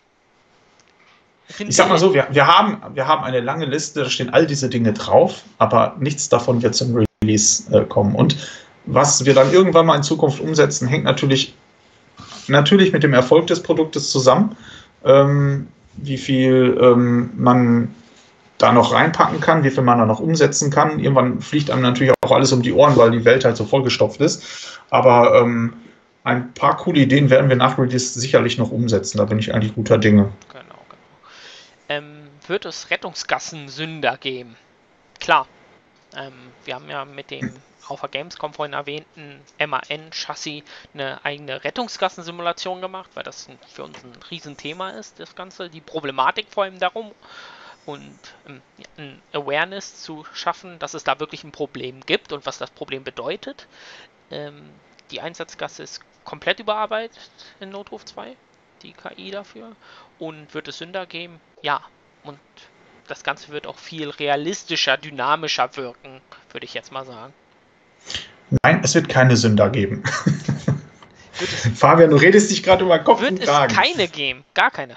Ich sag mal so, wir, wir, haben, wir haben eine lange Liste, da stehen all diese Dinge drauf, aber nichts davon wird zum Release äh, kommen. Und was wir dann irgendwann mal in Zukunft umsetzen, hängt natürlich, natürlich mit dem Erfolg des Produktes zusammen, ähm, wie viel ähm, man da noch reinpacken kann, wie viel man da noch umsetzen kann. Irgendwann fliegt einem natürlich auch alles um die Ohren, weil die Welt halt so vollgestopft ist. Aber ähm, ein paar coole Ideen werden wir nach Release sicherlich noch umsetzen. Da bin ich eigentlich guter Dinge. Genau, genau. Ähm, wird es Rettungsgassen-Sünder geben? Klar. Ähm, wir haben ja mit dem auf der Gamescom vorhin erwähnten M A N-Chassis eine eigene Rettungsgassensimulation gemacht, weil das für uns ein Riesenthema ist, das Ganze. Die Problematik vor allem darum. und ähm, ja, ein Awareness zu schaffen, dass es da wirklich ein Problem gibt und was das Problem bedeutet. Ähm, die Einsatzgasse ist komplett überarbeitet in Notruf zwei, die K I dafür. Und wird es Sünder geben? Ja. Und das Ganze wird auch viel realistischer, dynamischer wirken, würde ich jetzt mal sagen. Nein, es wird keine Sünder geben. Wird es, Fabian, du redest dich gerade über Kopf wird und es Kragen. keine geben? Gar keine.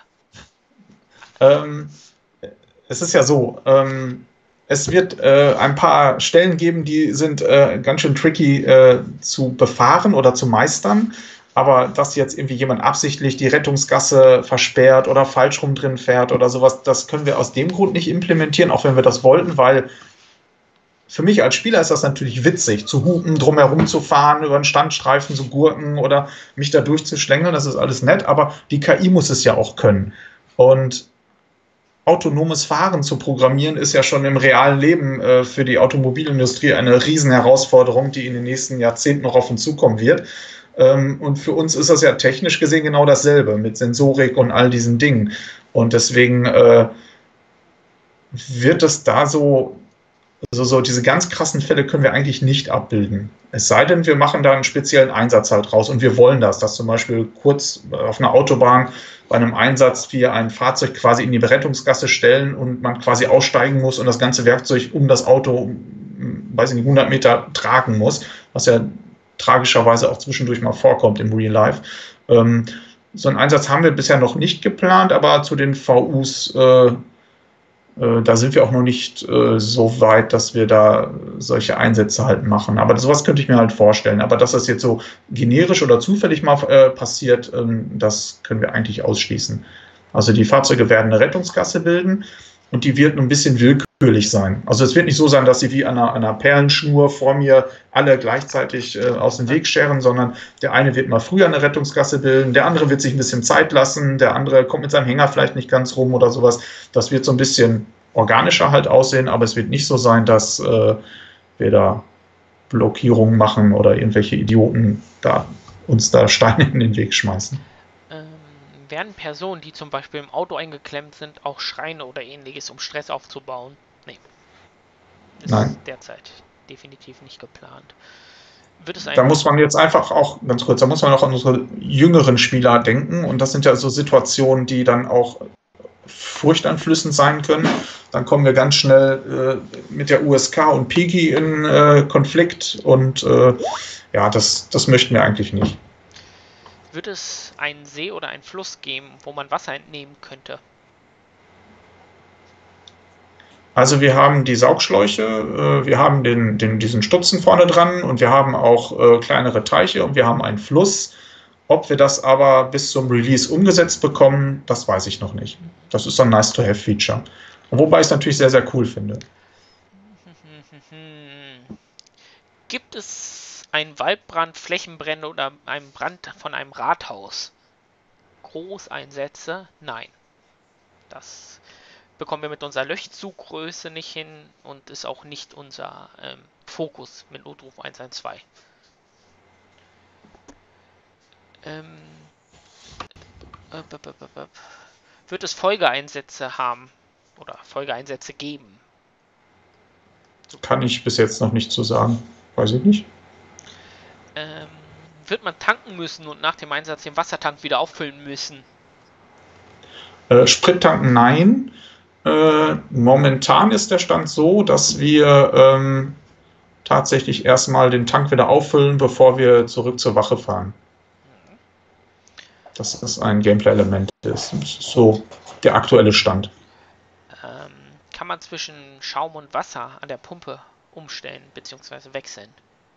Ähm, es ist ja so, ähm, es wird äh, ein paar Stellen geben, die sind äh, ganz schön tricky äh, zu befahren oder zu meistern. Aber dass jetzt irgendwie jemand absichtlich die Rettungsgasse versperrt oder falsch rum drin fährt oder sowas, das können wir aus dem Grund nicht implementieren, auch wenn wir das wollten, weil für mich als Spieler ist das natürlich witzig, zu hupen, drumherum zu fahren, über einen Standstreifen zu gurken oder mich da durchzuschlängeln, das ist alles nett, aber die K I muss es ja auch können. Und autonomes Fahren zu programmieren, ist ja schon im realen Leben äh, für die Automobilindustrie eine Riesenherausforderung, die in den nächsten Jahrzehnten noch auf uns zukommen wird. Ähm, und für uns ist das ja technisch gesehen genau dasselbe mit Sensorik und all diesen Dingen. Und deswegen äh, wird es da so, also so diese ganz krassen Fälle können wir eigentlich nicht abbilden. Es sei denn, wir machen da einen speziellen Einsatz halt raus und wir wollen das, dass zum Beispiel kurz auf einer Autobahn bei einem Einsatz wir ein Fahrzeug quasi in die Rettungsgasse stellen und man quasi aussteigen muss und das ganze Werkzeug um das Auto, weiß ich nicht, hundert Meter tragen muss, was ja tragischerweise auch zwischendurch mal vorkommt im Real Life. Ähm, so einen Einsatz haben wir bisher noch nicht geplant, aber zu den V Us äh, da sind wir auch noch nicht äh, so weit, dass wir da solche Einsätze halt machen. Aber sowas könnte ich mir halt vorstellen. Aber dass das jetzt so generisch oder zufällig mal äh, passiert, ähm, das können wir eigentlich ausschließen. Also die Fahrzeuge werden eine Rettungsgasse bilden und die wird ein bisschen willkürlich sein. Also es wird nicht so sein, dass sie wie an einer, einer Perlenschnur vor mir alle gleichzeitig äh, aus dem Weg scheren, sondern der eine wird mal früher eine Rettungsgasse bilden, der andere wird sich ein bisschen Zeit lassen, der andere kommt mit seinem Hänger vielleicht nicht ganz rum oder sowas. Das wird so ein bisschen organischer halt aussehen, aber es wird nicht so sein, dass äh, wir da Blockierungen machen oder irgendwelche Idioten da uns da Steine in den Weg schmeißen. Ähm, werden Personen, die zum Beispiel im Auto eingeklemmt sind, auch schreien oder ähnliches, um Stress aufzubauen? Nee. Ist Nein. derzeit definitiv nicht geplant. Wird es ein Da muss man jetzt einfach auch, ganz kurz, da muss man auch an unsere jüngeren Spieler denken und das sind ja so Situationen, die dann auch furchteinflößend sein können. Dann kommen wir ganz schnell äh, mit der U S K und P G I in äh, Konflikt und äh, ja, das, das möchten wir eigentlich nicht. Wird es einen See oder einen Fluss geben, wo man Wasser entnehmen könnte? Also wir haben die Saugschläuche, äh, wir haben den, den, diesen Stutzen vorne dran und wir haben auch äh, kleinere Teiche und wir haben einen Fluss. Ob wir das aber bis zum Release umgesetzt bekommen, das weiß ich noch nicht. Das ist ein Nice-to-have-Feature. Wobei ich es natürlich sehr, sehr cool finde. Gibt es einen Waldbrand, Flächenbrände oder einen Brand von einem Rathaus? Großeinsätze? Nein. Das bekommen wir mit unserer Löschzuggröße nicht hin und ist auch nicht unser ähm, Fokus mit Notruf eins eins zwei. Ähm, äh, b -b -b -b wird es Folgeeinsätze haben oder Folgeeinsätze geben? So kann ich bis jetzt noch nicht zu sagen. Weiß ich nicht. Ähm, wird man tanken müssen und nach dem Einsatz den Wassertank wieder auffüllen müssen? Äh, Sprittanken nein. Äh, momentan ist der Stand so, dass wir ähm, tatsächlich erstmal den Tank wieder auffüllen, bevor wir zurück zur Wache fahren. Das ist ein Gameplay-Element. Das ist so der aktuelle Stand. Ähm, kann man zwischen Schaum und Wasser an der Pumpe umstellen bzw. wechseln?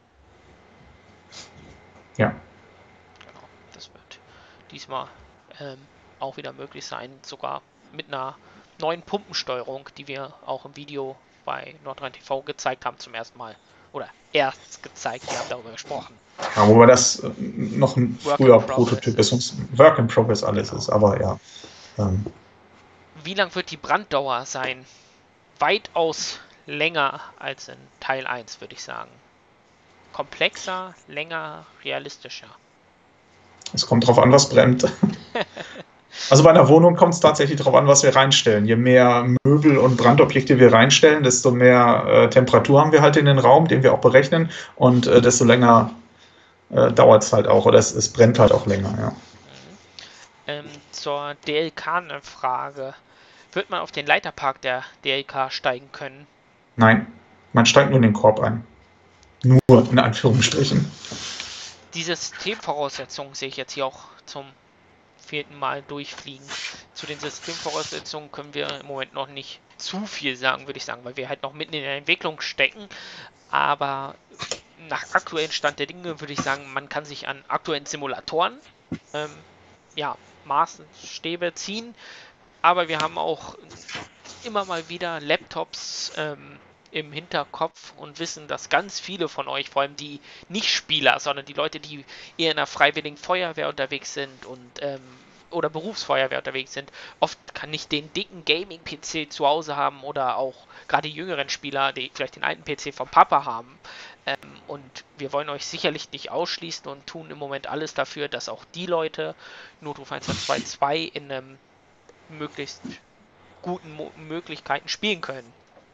Ja. Genau, das wird diesmal ähm, auch wieder möglich sein, sogar mit einer neuen Pumpensteuerung, die wir auch im Video bei Nordrhein T V gezeigt haben zum ersten Mal. Oder erst gezeigt, wir haben darüber gesprochen. Ja, wobei das noch ein Work früher Prototyp ist und Work in Progress alles Genau. ist, aber ja. Ähm, Wie lang wird die Branddauer sein? Weitaus länger als in Teil eins, würde ich sagen. Komplexer, länger, realistischer. Es kommt drauf an, was brennt. Also bei einer Wohnung kommt es tatsächlich darauf an, was wir reinstellen. Je mehr Möbel und Brandobjekte wir reinstellen, desto mehr äh, Temperatur haben wir halt in den Raum, den wir auch berechnen, und äh, desto länger äh, dauert es halt auch, oder es, es brennt halt auch länger, ja. Ähm, zur D L K eine Frage. Wird man auf den Leiterpark der D L K steigen können? Nein, man steigt nur in den Korb ein. Nur in Anführungsstrichen. Die Systemvoraussetzungen sehe ich jetzt hier auch zum vierten Mal durchfliegen. Zu den Systemvoraussetzungen können wir im Moment noch nicht zu viel sagen, würde ich sagen, weil wir halt noch mitten in der Entwicklung stecken. Aber nach aktuellem Stand der Dinge würde ich sagen, man kann sich an aktuellen Simulatoren ähm, ja, Maßstäbe ziehen. Aber wir haben auch immer mal wieder Laptops ähm, im Hinterkopf und wissen, dass ganz viele von euch, vor allem die Nicht-Spieler, sondern die Leute, die eher in der Freiwilligen Feuerwehr unterwegs sind und ähm, oder Berufsfeuerwehr unterwegs sind, oft kann nicht den dicken Gaming-P C zu Hause haben oder auch gerade die jüngeren Spieler, die vielleicht den alten P C vom Papa haben. Ähm, und wir wollen euch sicherlich nicht ausschließen und tun im Moment alles dafür, dass auch die Leute Notruf eins eins zwei zwei in einem möglichst guten Mo- Möglichkeiten spielen können.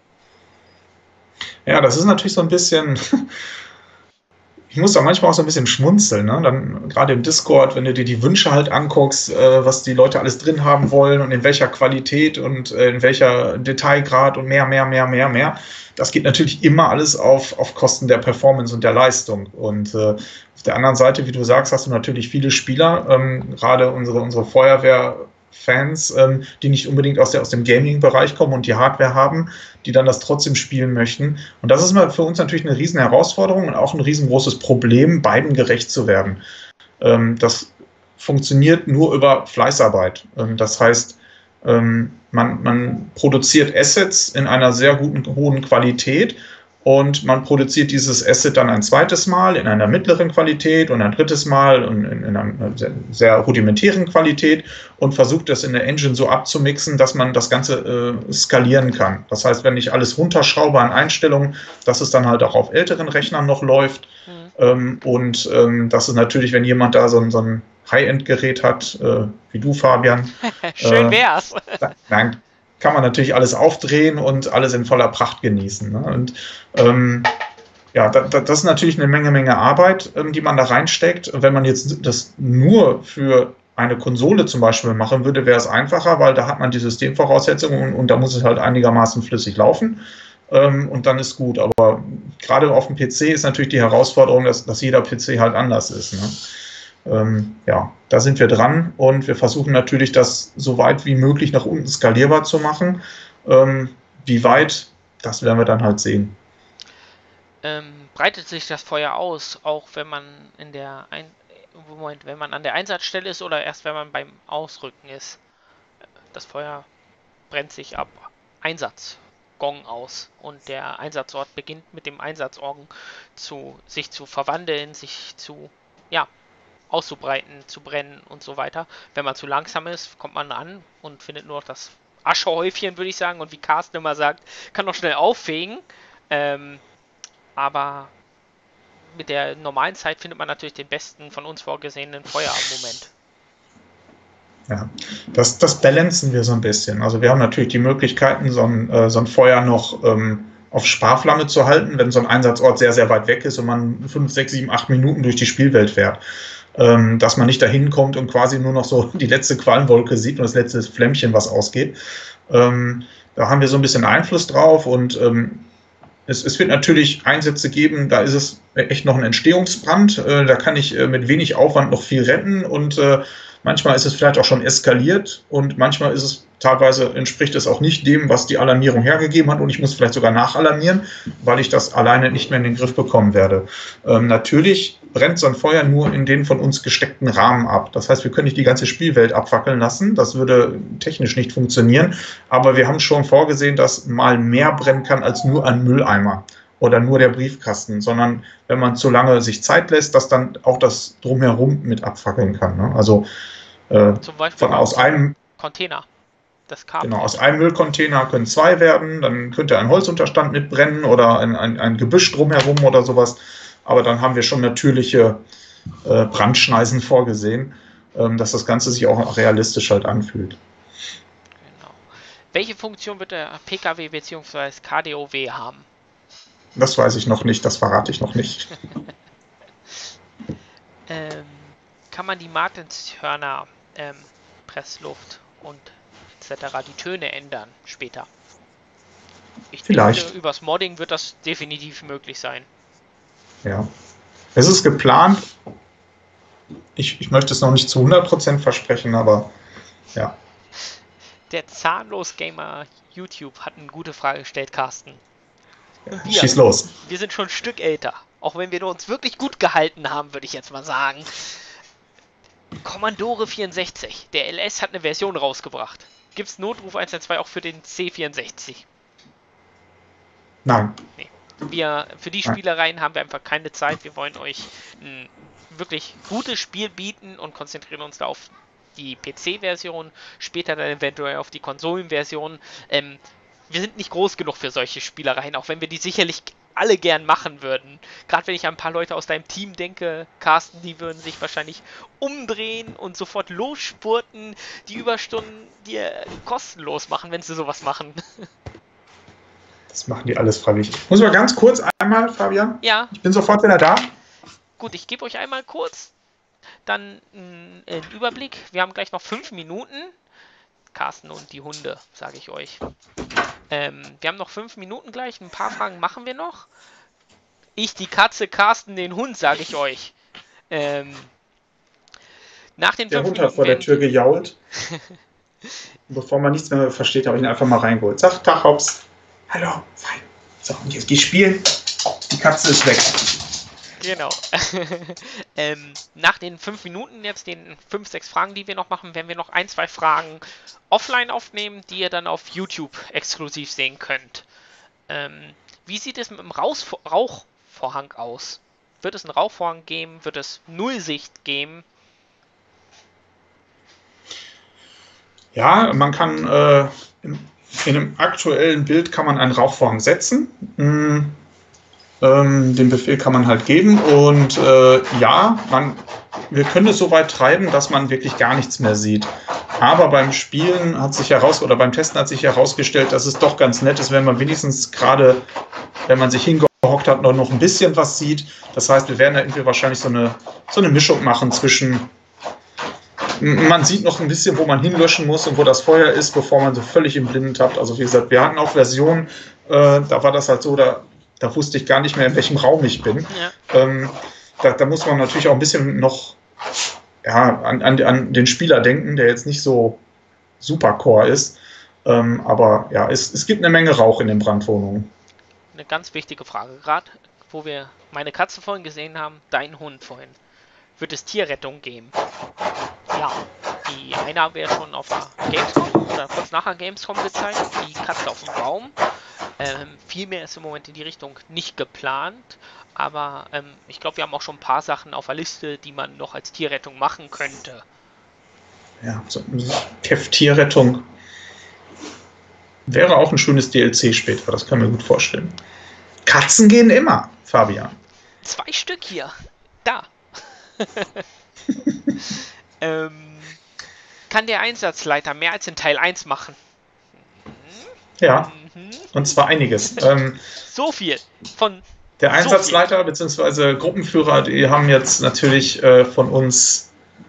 Ja, das ist natürlich so ein bisschen, ich muss da manchmal auch so ein bisschen schmunzeln, ne? Dann gerade im Discord, wenn du dir die Wünsche halt anguckst, äh, was die Leute alles drin haben wollen und in welcher Qualität und äh, in welcher Detailgrad und mehr, mehr, mehr, mehr, mehr. Das geht natürlich immer alles auf, auf Kosten der Performance und der Leistung. Und äh, auf der anderen Seite, wie du sagst, hast du natürlich viele Spieler, ähm, gerade unsere, unsere Feuerwehr, Fans, ähm, die nicht unbedingt aus, der, aus dem Gaming-Bereich kommen und die Hardware haben, die dann das trotzdem spielen möchten. Und das ist mal für uns natürlich eine riesen Herausforderung und auch ein riesengroßes Problem, beiden gerecht zu werden. Ähm, das funktioniert nur über Fleißarbeit. Ähm, das heißt, ähm, man, man produziert Assets in einer sehr guten, hohen Qualität, und man produziert dieses Asset dann ein zweites Mal in einer mittleren Qualität und ein drittes Mal in, in, in einer sehr, sehr rudimentären Qualität und versucht das in der Engine so abzumixen, dass man das Ganze äh, skalieren kann. Das heißt, wenn ich alles runterschraube an Einstellungen, dass es dann halt auch auf älteren Rechnern noch läuft. Mhm. Ähm, und ähm, das ist natürlich, wenn jemand da so, so ein High-End-Gerät hat, äh, wie du, Fabian. Schön wär's. Äh, nein, kann man natürlich alles aufdrehen und alles in voller Pracht genießen. Ne? Und ähm, ja, da, da, das ist natürlich eine Menge, Menge Arbeit, ähm, die man da reinsteckt. Und wenn man jetzt das nur für eine Konsole zum Beispiel machen würde, wäre es einfacher, weil da hat man die Systemvoraussetzungen und, und da muss es halt einigermaßen flüssig laufen. Ähm, und dann ist gut. Aber gerade auf dem P C ist natürlich die Herausforderung, dass, dass jeder P C halt anders ist. Ne? Ähm, ja, da sind wir dran und wir versuchen natürlich, das so weit wie möglich nach unten skalierbar zu machen. Ähm, wie weit, das werden wir dann halt sehen. Ähm, breitet sich das Feuer aus, auch wenn man in der Ein Moment, wenn man an der Einsatzstelle ist oder erst wenn man beim Ausrücken ist? Das Feuer brennt sich ab Einsatzgong aus und der Einsatzort beginnt mit dem Einsatzorgen zu sich zu verwandeln, sich zu ja auszubreiten, zu brennen und so weiter. Wenn man zu langsam ist, kommt man an und findet nur noch das Aschehäufchen, würde ich sagen. Und wie Carsten immer sagt, kann noch schnell auffegen. Ähm, aber mit der normalen Zeit findet man natürlich den besten von uns vorgesehenen Feuermoment. Ja, das, das balancen wir so ein bisschen. Also wir haben natürlich die Möglichkeiten, so ein, äh, so ein Feuer noch ähm, auf Sparflamme zu halten, wenn so ein Einsatzort sehr, sehr weit weg ist und man fünf, sechs, sieben, acht Minuten durch die Spielwelt fährt. Ähm, dass man nicht dahin kommt und quasi nur noch so die letzte Qualmwolke sieht und das letzte Flämmchen, was ausgeht. Ähm, da haben wir so ein bisschen Einfluss drauf und ähm, es, es wird natürlich Einsätze geben, da ist es echt noch ein Entstehungsbrand. Äh, da kann ich äh, mit wenig Aufwand noch viel retten und äh, manchmal ist es vielleicht auch schon eskaliert und manchmal ist es teilweise entspricht es auch nicht dem, was die Alarmierung hergegeben hat und ich muss vielleicht sogar nachalarmieren, weil ich das alleine nicht mehr in den Griff bekommen werde. Ähm, natürlich brennt so ein Feuer nur in den von uns gesteckten Rahmen ab. Das heißt, wir können nicht die ganze Spielwelt abfackeln lassen. Das würde technisch nicht funktionieren. Aber wir haben schon vorgesehen, dass mal mehr brennen kann als nur ein Mülleimer oder nur der Briefkasten, sondern wenn man zu lange sich Zeit lässt, dass dann auch das Drumherum mit abfackeln kann. Ne? Also äh, Zum Beispiel von aus einem Container. Das Kabel. Genau, aus einem Müllcontainer können zwei werden, dann könnte ein Holzunterstand mitbrennen oder ein, ein, ein Gebüsch drumherum oder sowas. Aber dann haben wir schon natürliche äh, Brandschneisen vorgesehen. ähm, dass das Ganze sich auch realistisch halt anfühlt. Genau. Welche Funktion wird der P K W bzw. K D O W haben? Das weiß ich noch nicht, das verrate ich noch nicht. ähm, kann man die Martinshörner, ähm, Pressluft und et cetera die Töne ändern später? Ich Vielleicht. denke, übers Modding wird das definitiv möglich sein. Ja. Es ist geplant. Ich, ich möchte es noch nicht zu hundert Prozent versprechen, aber ja. Der Zahnlos-Gamer YouTube hat eine gute Frage gestellt, Carsten. ja Wir, schieß los. Wir sind schon ein Stück älter. Auch wenn wir uns wirklich gut gehalten haben, würde ich jetzt mal sagen. Commodore vierundsechzig. Der L S hat eine Version rausgebracht. Gibt es Notruf eins eins zwei auch für den C vierundsechzig? Nein. Nee. Wir, für die Spielereien haben wir einfach keine Zeit. Wir wollen euch ein wirklich gutes Spiel bieten und konzentrieren uns da auf die P C-Version, später dann eventuell auf die Konsolenversion. Ähm, wir sind nicht groß genug für solche Spielereien, auch wenn wir die sicherlich alle gern machen würden. Gerade wenn ich an ein paar Leute aus deinem Team denke, Carsten, die würden sich wahrscheinlich umdrehen und sofort losspurten, die Überstunden dir kostenlos machen, wenn sie sowas machen. Das machen die alles freiwillig. Muss mal ganz kurz einmal, Fabian? Ja. Ich bin sofort wieder da. Gut, ich gebe euch einmal kurz dann einen Überblick. Wir haben gleich noch fünf Minuten. Carsten und die Hunde, sage ich euch. Ähm, wir haben noch fünf Minuten gleich. Ein paar Fragen machen wir noch. Ich, die Katze, Carsten, den Hund, sage ich euch. Ähm, nach den Der fünf Hund Minuten hat vor der Tür gejault. Bevor man nichts mehr versteht, habe ich ihn einfach mal reingeholt. Sag, Tag, Hops. Hallo, fein. So, und jetzt geh spielen. Die Katze ist weg. Genau. ähm, nach den fünf Minuten, jetzt den fünf, sechs Fragen, die wir noch machen, werden wir noch ein, zwei Fragen offline aufnehmen, die ihr dann auf YouTube exklusiv sehen könnt. Ähm, wie sieht es mit dem Raus Rauchvorhang aus? Wird es einen Rauchvorhang geben? Wird es Nullsicht geben? Ja, man kann äh, in, in einem aktuellen Bild kann man einen Rauchvorhang setzen. Mm. Den Befehl kann man halt geben und äh, ja, man, wir können es so weit treiben, dass man wirklich gar nichts mehr sieht. Aber beim Spielen hat sich heraus oder beim Testen hat sich herausgestellt, dass es doch ganz nett ist, wenn man wenigstens gerade, wenn man sich hingehockt hat, noch, noch ein bisschen was sieht. Das heißt, wir werden da irgendwie wahrscheinlich so eine, so eine Mischung machen zwischen, man sieht noch ein bisschen, wo man hinlöschen muss und wo das Feuer ist, bevor man so völlig im Blinden tappt. Also wie gesagt, wir hatten auch Versionen, äh, da war das halt so, da Da wusste ich gar nicht mehr, in welchem Raum ich bin. Ja. Ähm, da, da muss man natürlich auch ein bisschen noch ja, an, an, an den Spieler denken, der jetzt nicht so super Core ist. Ähm, aber ja, es, es gibt eine Menge Rauch in den Brandwohnungen. Eine ganz wichtige Frage, gerade wo wir meine Katze vorhin gesehen haben, dein Hund vorhin. Wird es Tierrettung geben? Ja. Die eine haben wir ja schon auf der Gamescom oder kurz nachher Gamescom gezeigt, die Katze auf dem Baum. Ähm, viel mehr ist im Moment in die Richtung nicht geplant, aber ähm, ich glaube, wir haben auch schon ein paar Sachen auf der Liste, die man noch als Tierrettung machen könnte. Ja, so T E F-Tierrettung wäre auch ein schönes D L C später, das kann man gut vorstellen. Katzen gehen immer, Fabian. Zwei Stück hier. Da. ähm, kann der Einsatzleiter mehr als in Teil eins machen? Ja, mhm. Und zwar einiges. ähm, so viel. Von der Einsatzleiter so bzw. Gruppenführer, die haben jetzt natürlich äh, von uns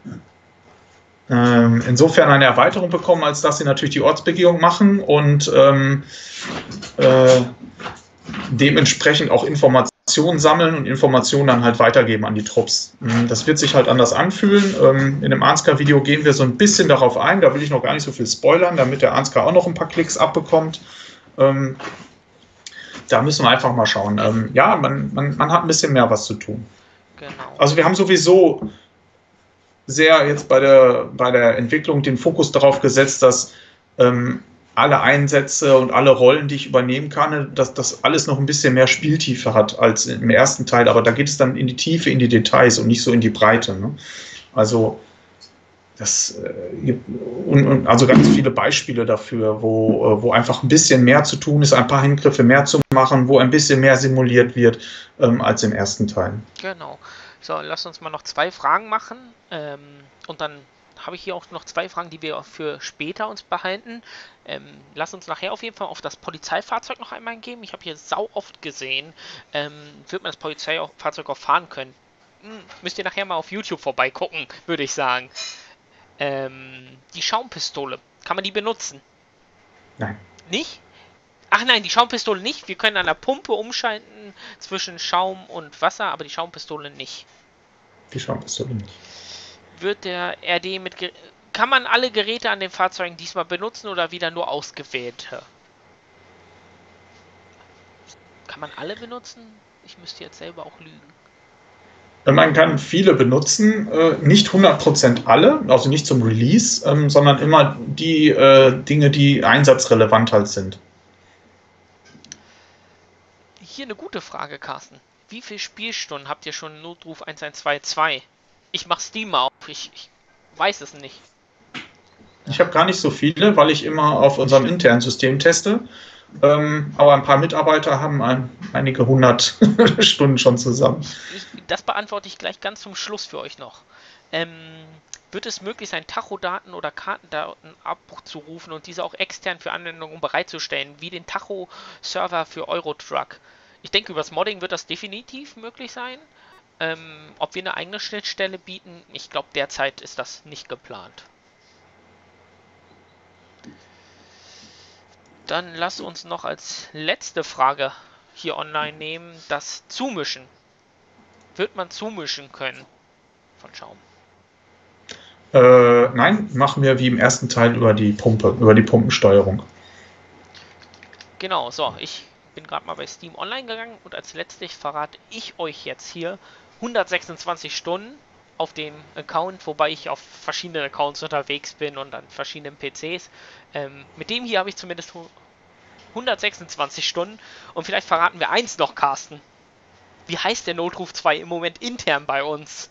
ähm, insofern eine Erweiterung bekommen, als dass sie natürlich die Ortsbegehung machen und ähm, äh, dementsprechend auch Informationen sammeln und Informationen dann halt weitergeben an die Trupps. Das wird sich halt anders anfühlen. Ähm, in dem Ansgar-Video gehen wir so ein bisschen darauf ein, da will ich noch gar nicht so viel spoilern, damit der Ansgar auch noch ein paar Klicks abbekommt. Ähm, da müssen wir einfach mal schauen. Ähm, ja, man, man, man hat ein bisschen mehr was zu tun. Genau. Also wir haben sowieso sehr jetzt bei der, bei der Entwicklung den Fokus darauf gesetzt, dass ähm, alle Einsätze und alle Rollen, die ich übernehmen kann, dass das alles noch ein bisschen mehr Spieltiefe hat als im ersten Teil. Aber da geht es dann in die Tiefe, in die Details und nicht so in die Breite. Ne? Also das äh, und, und also ganz viele Beispiele dafür, wo, äh, wo einfach ein bisschen mehr zu tun ist, ein paar Handgriffe mehr zu machen, wo ein bisschen mehr simuliert wird ähm, als im ersten Teil. Genau. So, lass uns mal noch zwei Fragen machen ähm, und dann habe ich hier auch noch zwei Fragen, die wir für später uns behalten. Ähm, lass uns nachher auf jeden Fall auf das Polizeifahrzeug noch einmal gehen. Ich habe hier sau oft gesehen, ähm, wird man das Polizeifahrzeug auch fahren können. Hm, müsst ihr nachher mal auf YouTube vorbeigucken, würde ich sagen. Ähm, die Schaumpistole, kann man die benutzen? Nein. Nicht? Ach nein, die Schaumpistole nicht. Wir können an der Pumpe umschalten zwischen Schaum und Wasser, aber die Schaumpistole nicht. Die Schaumpistole nicht. Wird der R D mit... Ge kann man alle Geräte an den Fahrzeugen diesmal benutzen oder wieder nur ausgewählte? Kann man alle benutzen? Ich müsste jetzt selber auch lügen. Man kann viele benutzen, nicht hundert Prozent alle, also nicht zum Release, sondern immer die Dinge, die einsatzrelevant halt sind. Hier eine gute Frage, Carsten. Wie viele Spielstunden habt ihr schon in Notruf eins eins zwei zwei? Ich mach Steam auf, ich, ich weiß es nicht. Ich habe gar nicht so viele, weil ich immer auf unserem internen System teste. Ähm, aber ein paar Mitarbeiter haben ein, einige hundert Stunden schon zusammen. Ich, das beantworte ich gleich ganz zum Schluss für euch noch. Ähm, wird es möglich sein, Tachodaten oder Kartendaten abzurufen und diese auch extern für Anwendungen bereitzustellen, wie den Tacho-Server für Eurotruck? Ich denke, über das Modding wird das definitiv möglich sein. Ähm, ob wir eine eigene Schnittstelle bieten, ich glaube, derzeit ist das nicht geplant. Dann lasst uns noch als letzte Frage hier online nehmen, das Zumischen. Wird man zumischen können von Schaum? Äh, nein, machen wir wie im ersten Teil über die Pumpe, über die Pumpensteuerung. Genau, so, ich bin gerade mal bei Steam Online gegangen und als letztes verrate ich euch jetzt hier hundertsechsundzwanzig Stunden auf dem Account, wobei ich auf verschiedenen Accounts unterwegs bin und an verschiedenen P Cs. Ähm, mit dem hier habe ich zumindest hundertsechsundzwanzig Stunden und vielleicht verraten wir eins noch, Carsten. Wie heißt der Notruf zwei im Moment intern bei uns?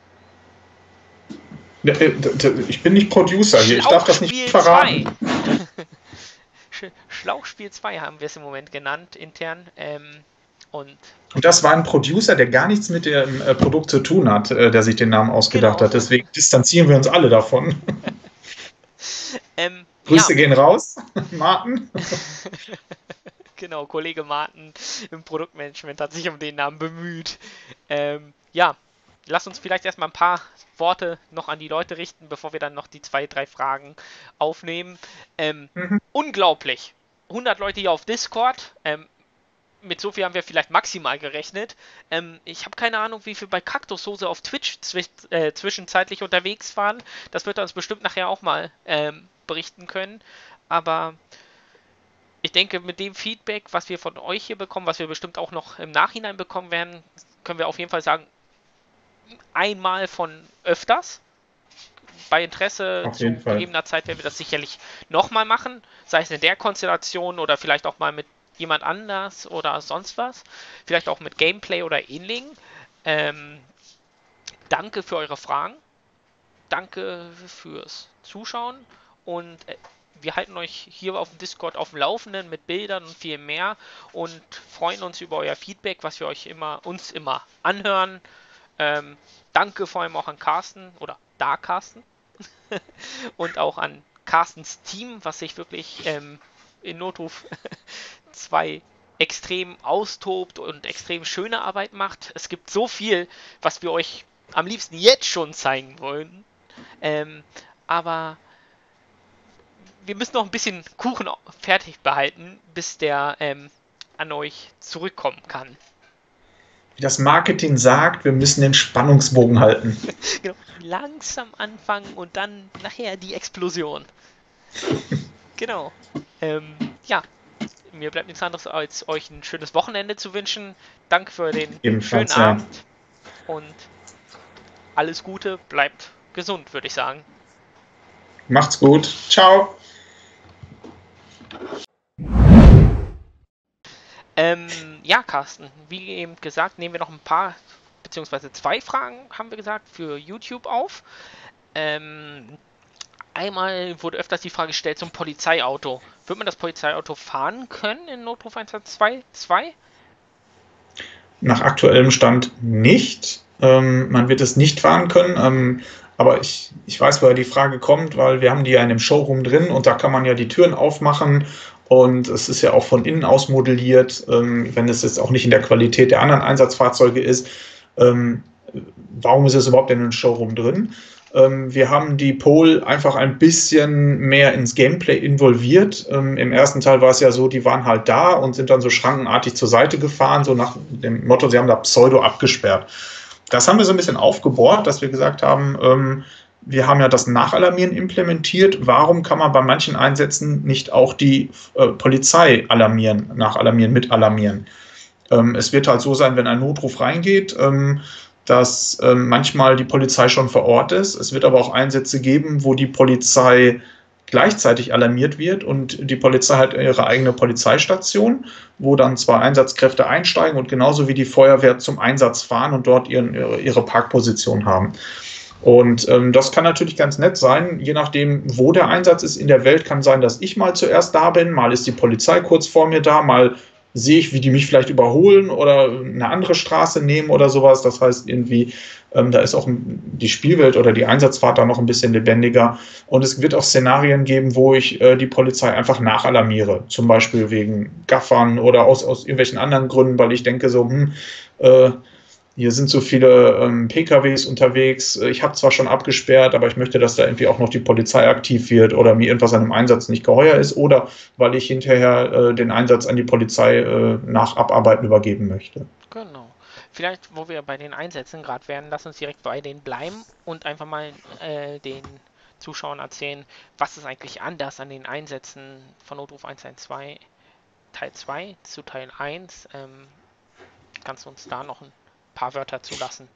Ich bin nicht Producer hier, ich darf das nicht verraten. Schlauchspiel zwei haben wir es im Moment genannt, intern. Ähm, und, und das war ein Producer, der gar nichts mit dem äh, Produkt zu tun hat, äh, der sich den Namen ausgedacht genau. hat. Deswegen distanzieren wir uns alle davon. ähm, Grüße ja. gehen raus, Martin. Genau, Kollege Martin im Produktmanagement hat sich um den Namen bemüht. Ähm, ja, lasst uns vielleicht erstmal ein paar Worte noch an die Leute richten, bevor wir dann noch die zwei, drei Fragen aufnehmen. Ähm, mhm. Unglaublich. hundert Leute hier auf Discord. Ähm, mit so viel haben wir vielleicht maximal gerechnet. Ähm, ich habe keine Ahnung, wie viel bei Kaktushose auf Twitch zwisch äh, zwischenzeitlich unterwegs waren. Das wird er uns bestimmt nachher auch mal ähm, berichten können. Aber ich denke, mit dem Feedback, was wir von euch hier bekommen, was wir bestimmt auch noch im Nachhinein bekommen werden, können wir auf jeden Fall sagen, einmal von öfters. Bei Interesse zu gegebener Zeit werden wir das sicherlich nochmal machen, sei es in der Konstellation oder vielleicht auch mal mit jemand anders oder sonst was. Vielleicht auch mit Gameplay oder Ähnlichem. Ähm, danke für eure Fragen. Danke fürs Zuschauen und äh, wir halten euch hier auf dem Discord auf dem Laufenden mit Bildern und viel mehr und freuen uns über euer Feedback, was wir euch immer, uns immer anhören. Ähm, danke vor allem auch an Carsten oder da Carsten und auch an Carstens Team, was sich wirklich ähm, in Notruf zwei extrem austobt und extrem schöne Arbeit macht. Es gibt so viel, was wir euch am liebsten jetzt schon zeigen wollen. Ähm, aber wir müssen noch ein bisschen Kuchen fertig behalten, bis der ähm, an euch zurückkommen kann. Wie das Marketing sagt, wir müssen den Spannungsbogen halten. Genau. Langsam anfangen und dann nachher die Explosion. Genau. Ähm, ja, mir bleibt nichts anderes, als euch ein schönes Wochenende zu wünschen. Danke für den Ebenfalls, schönen ja. Abend und alles Gute, bleibt gesund, würde ich sagen. Macht's gut. Ciao. Ähm, ja, Carsten, wie eben gesagt, nehmen wir noch ein paar, beziehungsweise zwei Fragen, haben wir gesagt, für YouTube auf. Ähm, einmal wurde öfters die Frage gestellt zum Polizeiauto. Wird man das Polizeiauto fahren können in Notruf eins eins zwei zwei? Nach aktuellem Stand nicht. Ähm, man wird es nicht fahren können. Ähm, Aber ich, ich weiß, woher die Frage kommt, weil wir haben die ja in dem Showroom drin und da kann man ja die Türen aufmachen und es ist ja auch von innen aus modelliert, ähm, wenn es jetzt auch nicht in der Qualität der anderen Einsatzfahrzeuge ist. Ähm, warum ist es überhaupt in dem Showroom drin? Ähm, wir haben die Pol einfach ein bisschen mehr ins Gameplay involviert. Ähm, Im ersten Teil war es ja so, die waren halt da und sind dann so schrankenartig zur Seite gefahren, so nach dem Motto, sie haben da Pseudo abgesperrt. Das haben wir so ein bisschen aufgebohrt, dass wir gesagt haben, ähm, wir haben ja das Nachalarmieren implementiert. Warum kann man bei manchen Einsätzen nicht auch die äh, Polizei alarmieren, nachalarmieren, mitalarmieren? Ähm, es wird halt so sein, wenn ein Notruf reingeht, ähm, dass ähm, manchmal die Polizei schon vor Ort ist. Es wird aber auch Einsätze geben, wo die Polizei gleichzeitig alarmiert wird und die Polizei hat ihre eigene Polizeistation, wo dann zwei Einsatzkräfte einsteigen und genauso wie die Feuerwehr zum Einsatz fahren und dort ihren, ihre, ihre Parkposition haben. Und ähm, das kann natürlich ganz nett sein, je nachdem, wo der Einsatz ist in der Welt, kann sein, dass ich mal zuerst da bin, mal ist die Polizei kurz vor mir da, mal sehe ich, wie die mich vielleicht überholen oder eine andere Straße nehmen oder sowas. Das heißt irgendwie, ähm, da ist auch die Spielwelt oder die Einsatzfahrt da noch ein bisschen lebendiger. Und es wird auch Szenarien geben, wo ich äh, die Polizei einfach nachalarmiere. Zum Beispiel wegen Gaffern oder aus, aus irgendwelchen anderen Gründen, weil ich denke so, hm, äh, hier sind so viele ähm, P K Ws unterwegs. Ich habe zwar schon abgesperrt, aber ich möchte, dass da irgendwie auch noch die Polizei aktiv wird oder mir irgendwas an dem Einsatz nicht geheuer ist oder weil ich hinterher äh, den Einsatz an die Polizei äh, nach Abarbeiten übergeben möchte. Genau. Vielleicht, wo wir bei den Einsätzen gerade wären, lass uns direkt bei denen bleiben und einfach mal äh, den Zuschauern erzählen, was ist eigentlich anders an den Einsätzen von Notruf eins eins zwei Teil zwei zu Teil eins. Ähm, kannst du uns da noch ein paar Wörter zulassen?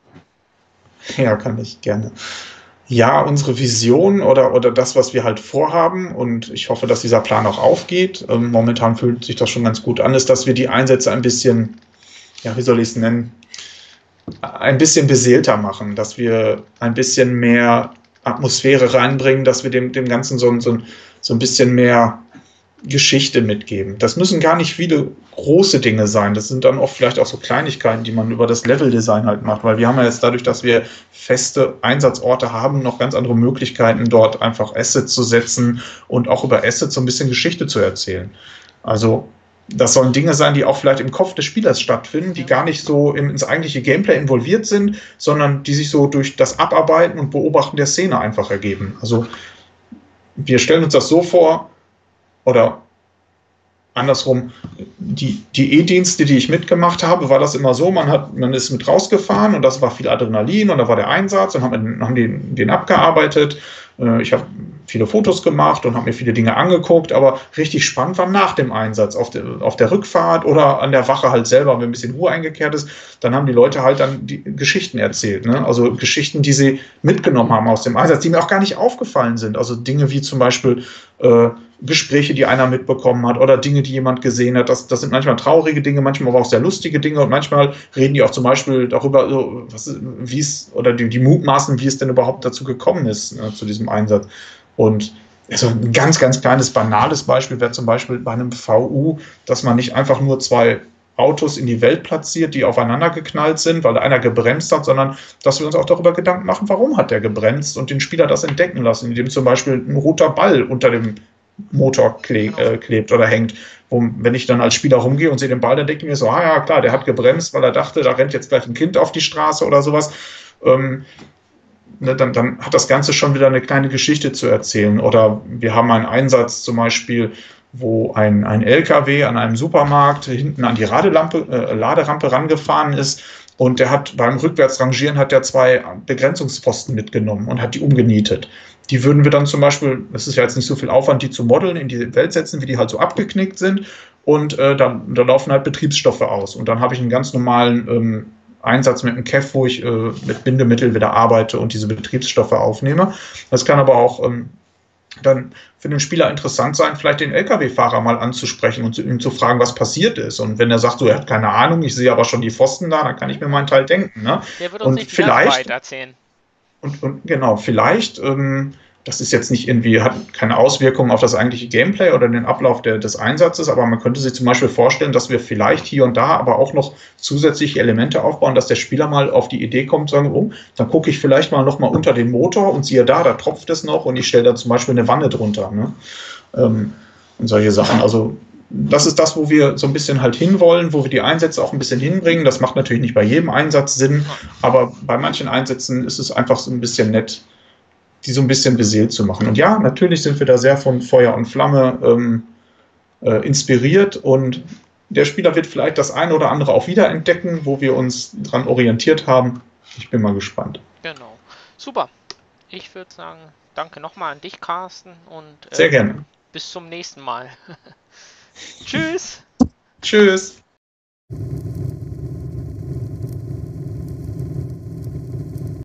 Ja, kann ich gerne. Ja, unsere Vision oder, oder das, was wir halt vorhaben, und ich hoffe, dass dieser Plan auch aufgeht, ähm, momentan fühlt sich das schon ganz gut an, ist, dass wir die Einsätze ein bisschen, ja, wie soll ich es nennen, ein bisschen beseelter machen, dass wir ein bisschen mehr Atmosphäre reinbringen, dass wir dem, dem Ganzen so, so, so ein bisschen mehr Geschichte mitgeben. Das müssen gar nicht viele große Dinge sein. Das sind dann oft vielleicht auch so Kleinigkeiten, die man über das Leveldesign halt macht, weil wir haben ja jetzt dadurch, dass wir feste Einsatzorte haben, noch ganz andere Möglichkeiten, dort einfach Assets zu setzen und auch über Assets so ein bisschen Geschichte zu erzählen. Also das sollen Dinge sein, die auch vielleicht im Kopf des Spielers stattfinden, die gar nicht so ins eigentliche Gameplay involviert sind, sondern die sich so durch das Abarbeiten und Beobachten der Szene einfach ergeben. Also wir stellen uns das so vor, oder andersrum, die, die E-Dienste, die ich mitgemacht habe, war das immer so, man, hat, man ist mit rausgefahren und das war viel Adrenalin und da war der Einsatz und haben, haben den, den abgearbeitet. Ich habe viele Fotos gemacht und habe mir viele Dinge angeguckt, aber richtig spannend war nach dem Einsatz, auf der, auf der Rückfahrt oder an der Wache halt selber, wenn ein bisschen Ruhe eingekehrt ist, dann haben die Leute halt dann die Geschichten erzählt, ne? Also Geschichten, die sie mitgenommen haben aus dem Einsatz, die mir auch gar nicht aufgefallen sind, also Dinge wie zum Beispiel äh, Gespräche, die einer mitbekommen hat oder Dinge, die jemand gesehen hat. Das, das sind manchmal traurige Dinge, manchmal aber auch sehr lustige Dinge und manchmal reden die auch zum Beispiel darüber, so, was, wie es oder die, die mutmaßen, wie es denn überhaupt dazu gekommen ist, äh, zu diesem Einsatz. Und also ein ganz, ganz kleines, banales Beispiel wäre zum Beispiel bei einem V U, dass man nicht einfach nur zwei Autos in die Welt platziert, die aufeinander geknallt sind, weil einer gebremst hat, sondern dass wir uns auch darüber Gedanken machen, warum hat der gebremst und den Spieler das entdecken lassen, indem zum Beispiel ein roter Ball unter dem Motor kle äh, klebt oder hängt. Wo, wenn ich dann als Spieler rumgehe und sehe den Ball, dann denke ich mir so, ah ja, klar, der hat gebremst, weil er dachte, da rennt jetzt gleich ein Kind auf die Straße oder sowas. Ähm, ne, dann, dann hat das Ganze schon wieder eine kleine Geschichte zu erzählen. Oder wir haben einen Einsatz zum Beispiel, wo ein, ein L K W an einem Supermarkt hinten an die Radelampe, äh, Laderampe rangefahren ist und der hat beim Rückwärtsrangieren hat der zwei Begrenzungspfosten mitgenommen und hat die umgenietet. Die würden wir dann zum Beispiel, das ist ja jetzt nicht so viel Aufwand, die zu modeln, in die Welt setzen, wie die halt so abgeknickt sind und äh, dann da laufen halt Betriebsstoffe aus und dann habe ich einen ganz normalen ähm, Einsatz mit einem K E F, wo ich äh, mit Bindemittel wieder arbeite und diese Betriebsstoffe aufnehme. Das kann aber auch ähm, dann für den Spieler interessant sein, vielleicht den L K W-Fahrer mal anzusprechen und zu, ihm zu fragen, was passiert ist. Und wenn er sagt, so, er hat keine Ahnung, ich sehe aber schon die Pfosten da, dann kann ich mir meinen Teil denken. Ne? Der wird uns und nicht vielleicht erzählen. Und, und genau, vielleicht ähm, das ist jetzt nicht irgendwie, hat keine Auswirkungen auf das eigentliche Gameplay oder den Ablauf der, des Einsatzes, aber man könnte sich zum Beispiel vorstellen, dass wir vielleicht hier und da aber auch noch zusätzliche Elemente aufbauen, dass der Spieler mal auf die Idee kommt, sagen, oh, dann gucke ich vielleicht mal noch mal unter den Motor und siehe da, da tropft es noch und ich stelle da zum Beispiel eine Wanne drunter. Ne? Ähm, und solche Sachen. Also das ist das, wo wir so ein bisschen halt hinwollen, wo wir die Einsätze auch ein bisschen hinbringen. Das macht natürlich nicht bei jedem Einsatz Sinn, aber bei manchen Einsätzen ist es einfach so ein bisschen nett, die so ein bisschen beseelt zu machen. Und ja, natürlich sind wir da sehr von Feuer und Flamme ähm, äh, inspiriert und der Spieler wird vielleicht das eine oder andere auch wiederentdecken, wo wir uns dran orientiert haben. Ich bin mal gespannt. Genau. Super. Ich würde sagen, danke nochmal an dich, Carsten, und äh, sehr gerne. Bis zum nächsten Mal. Tschüss. Tschüss.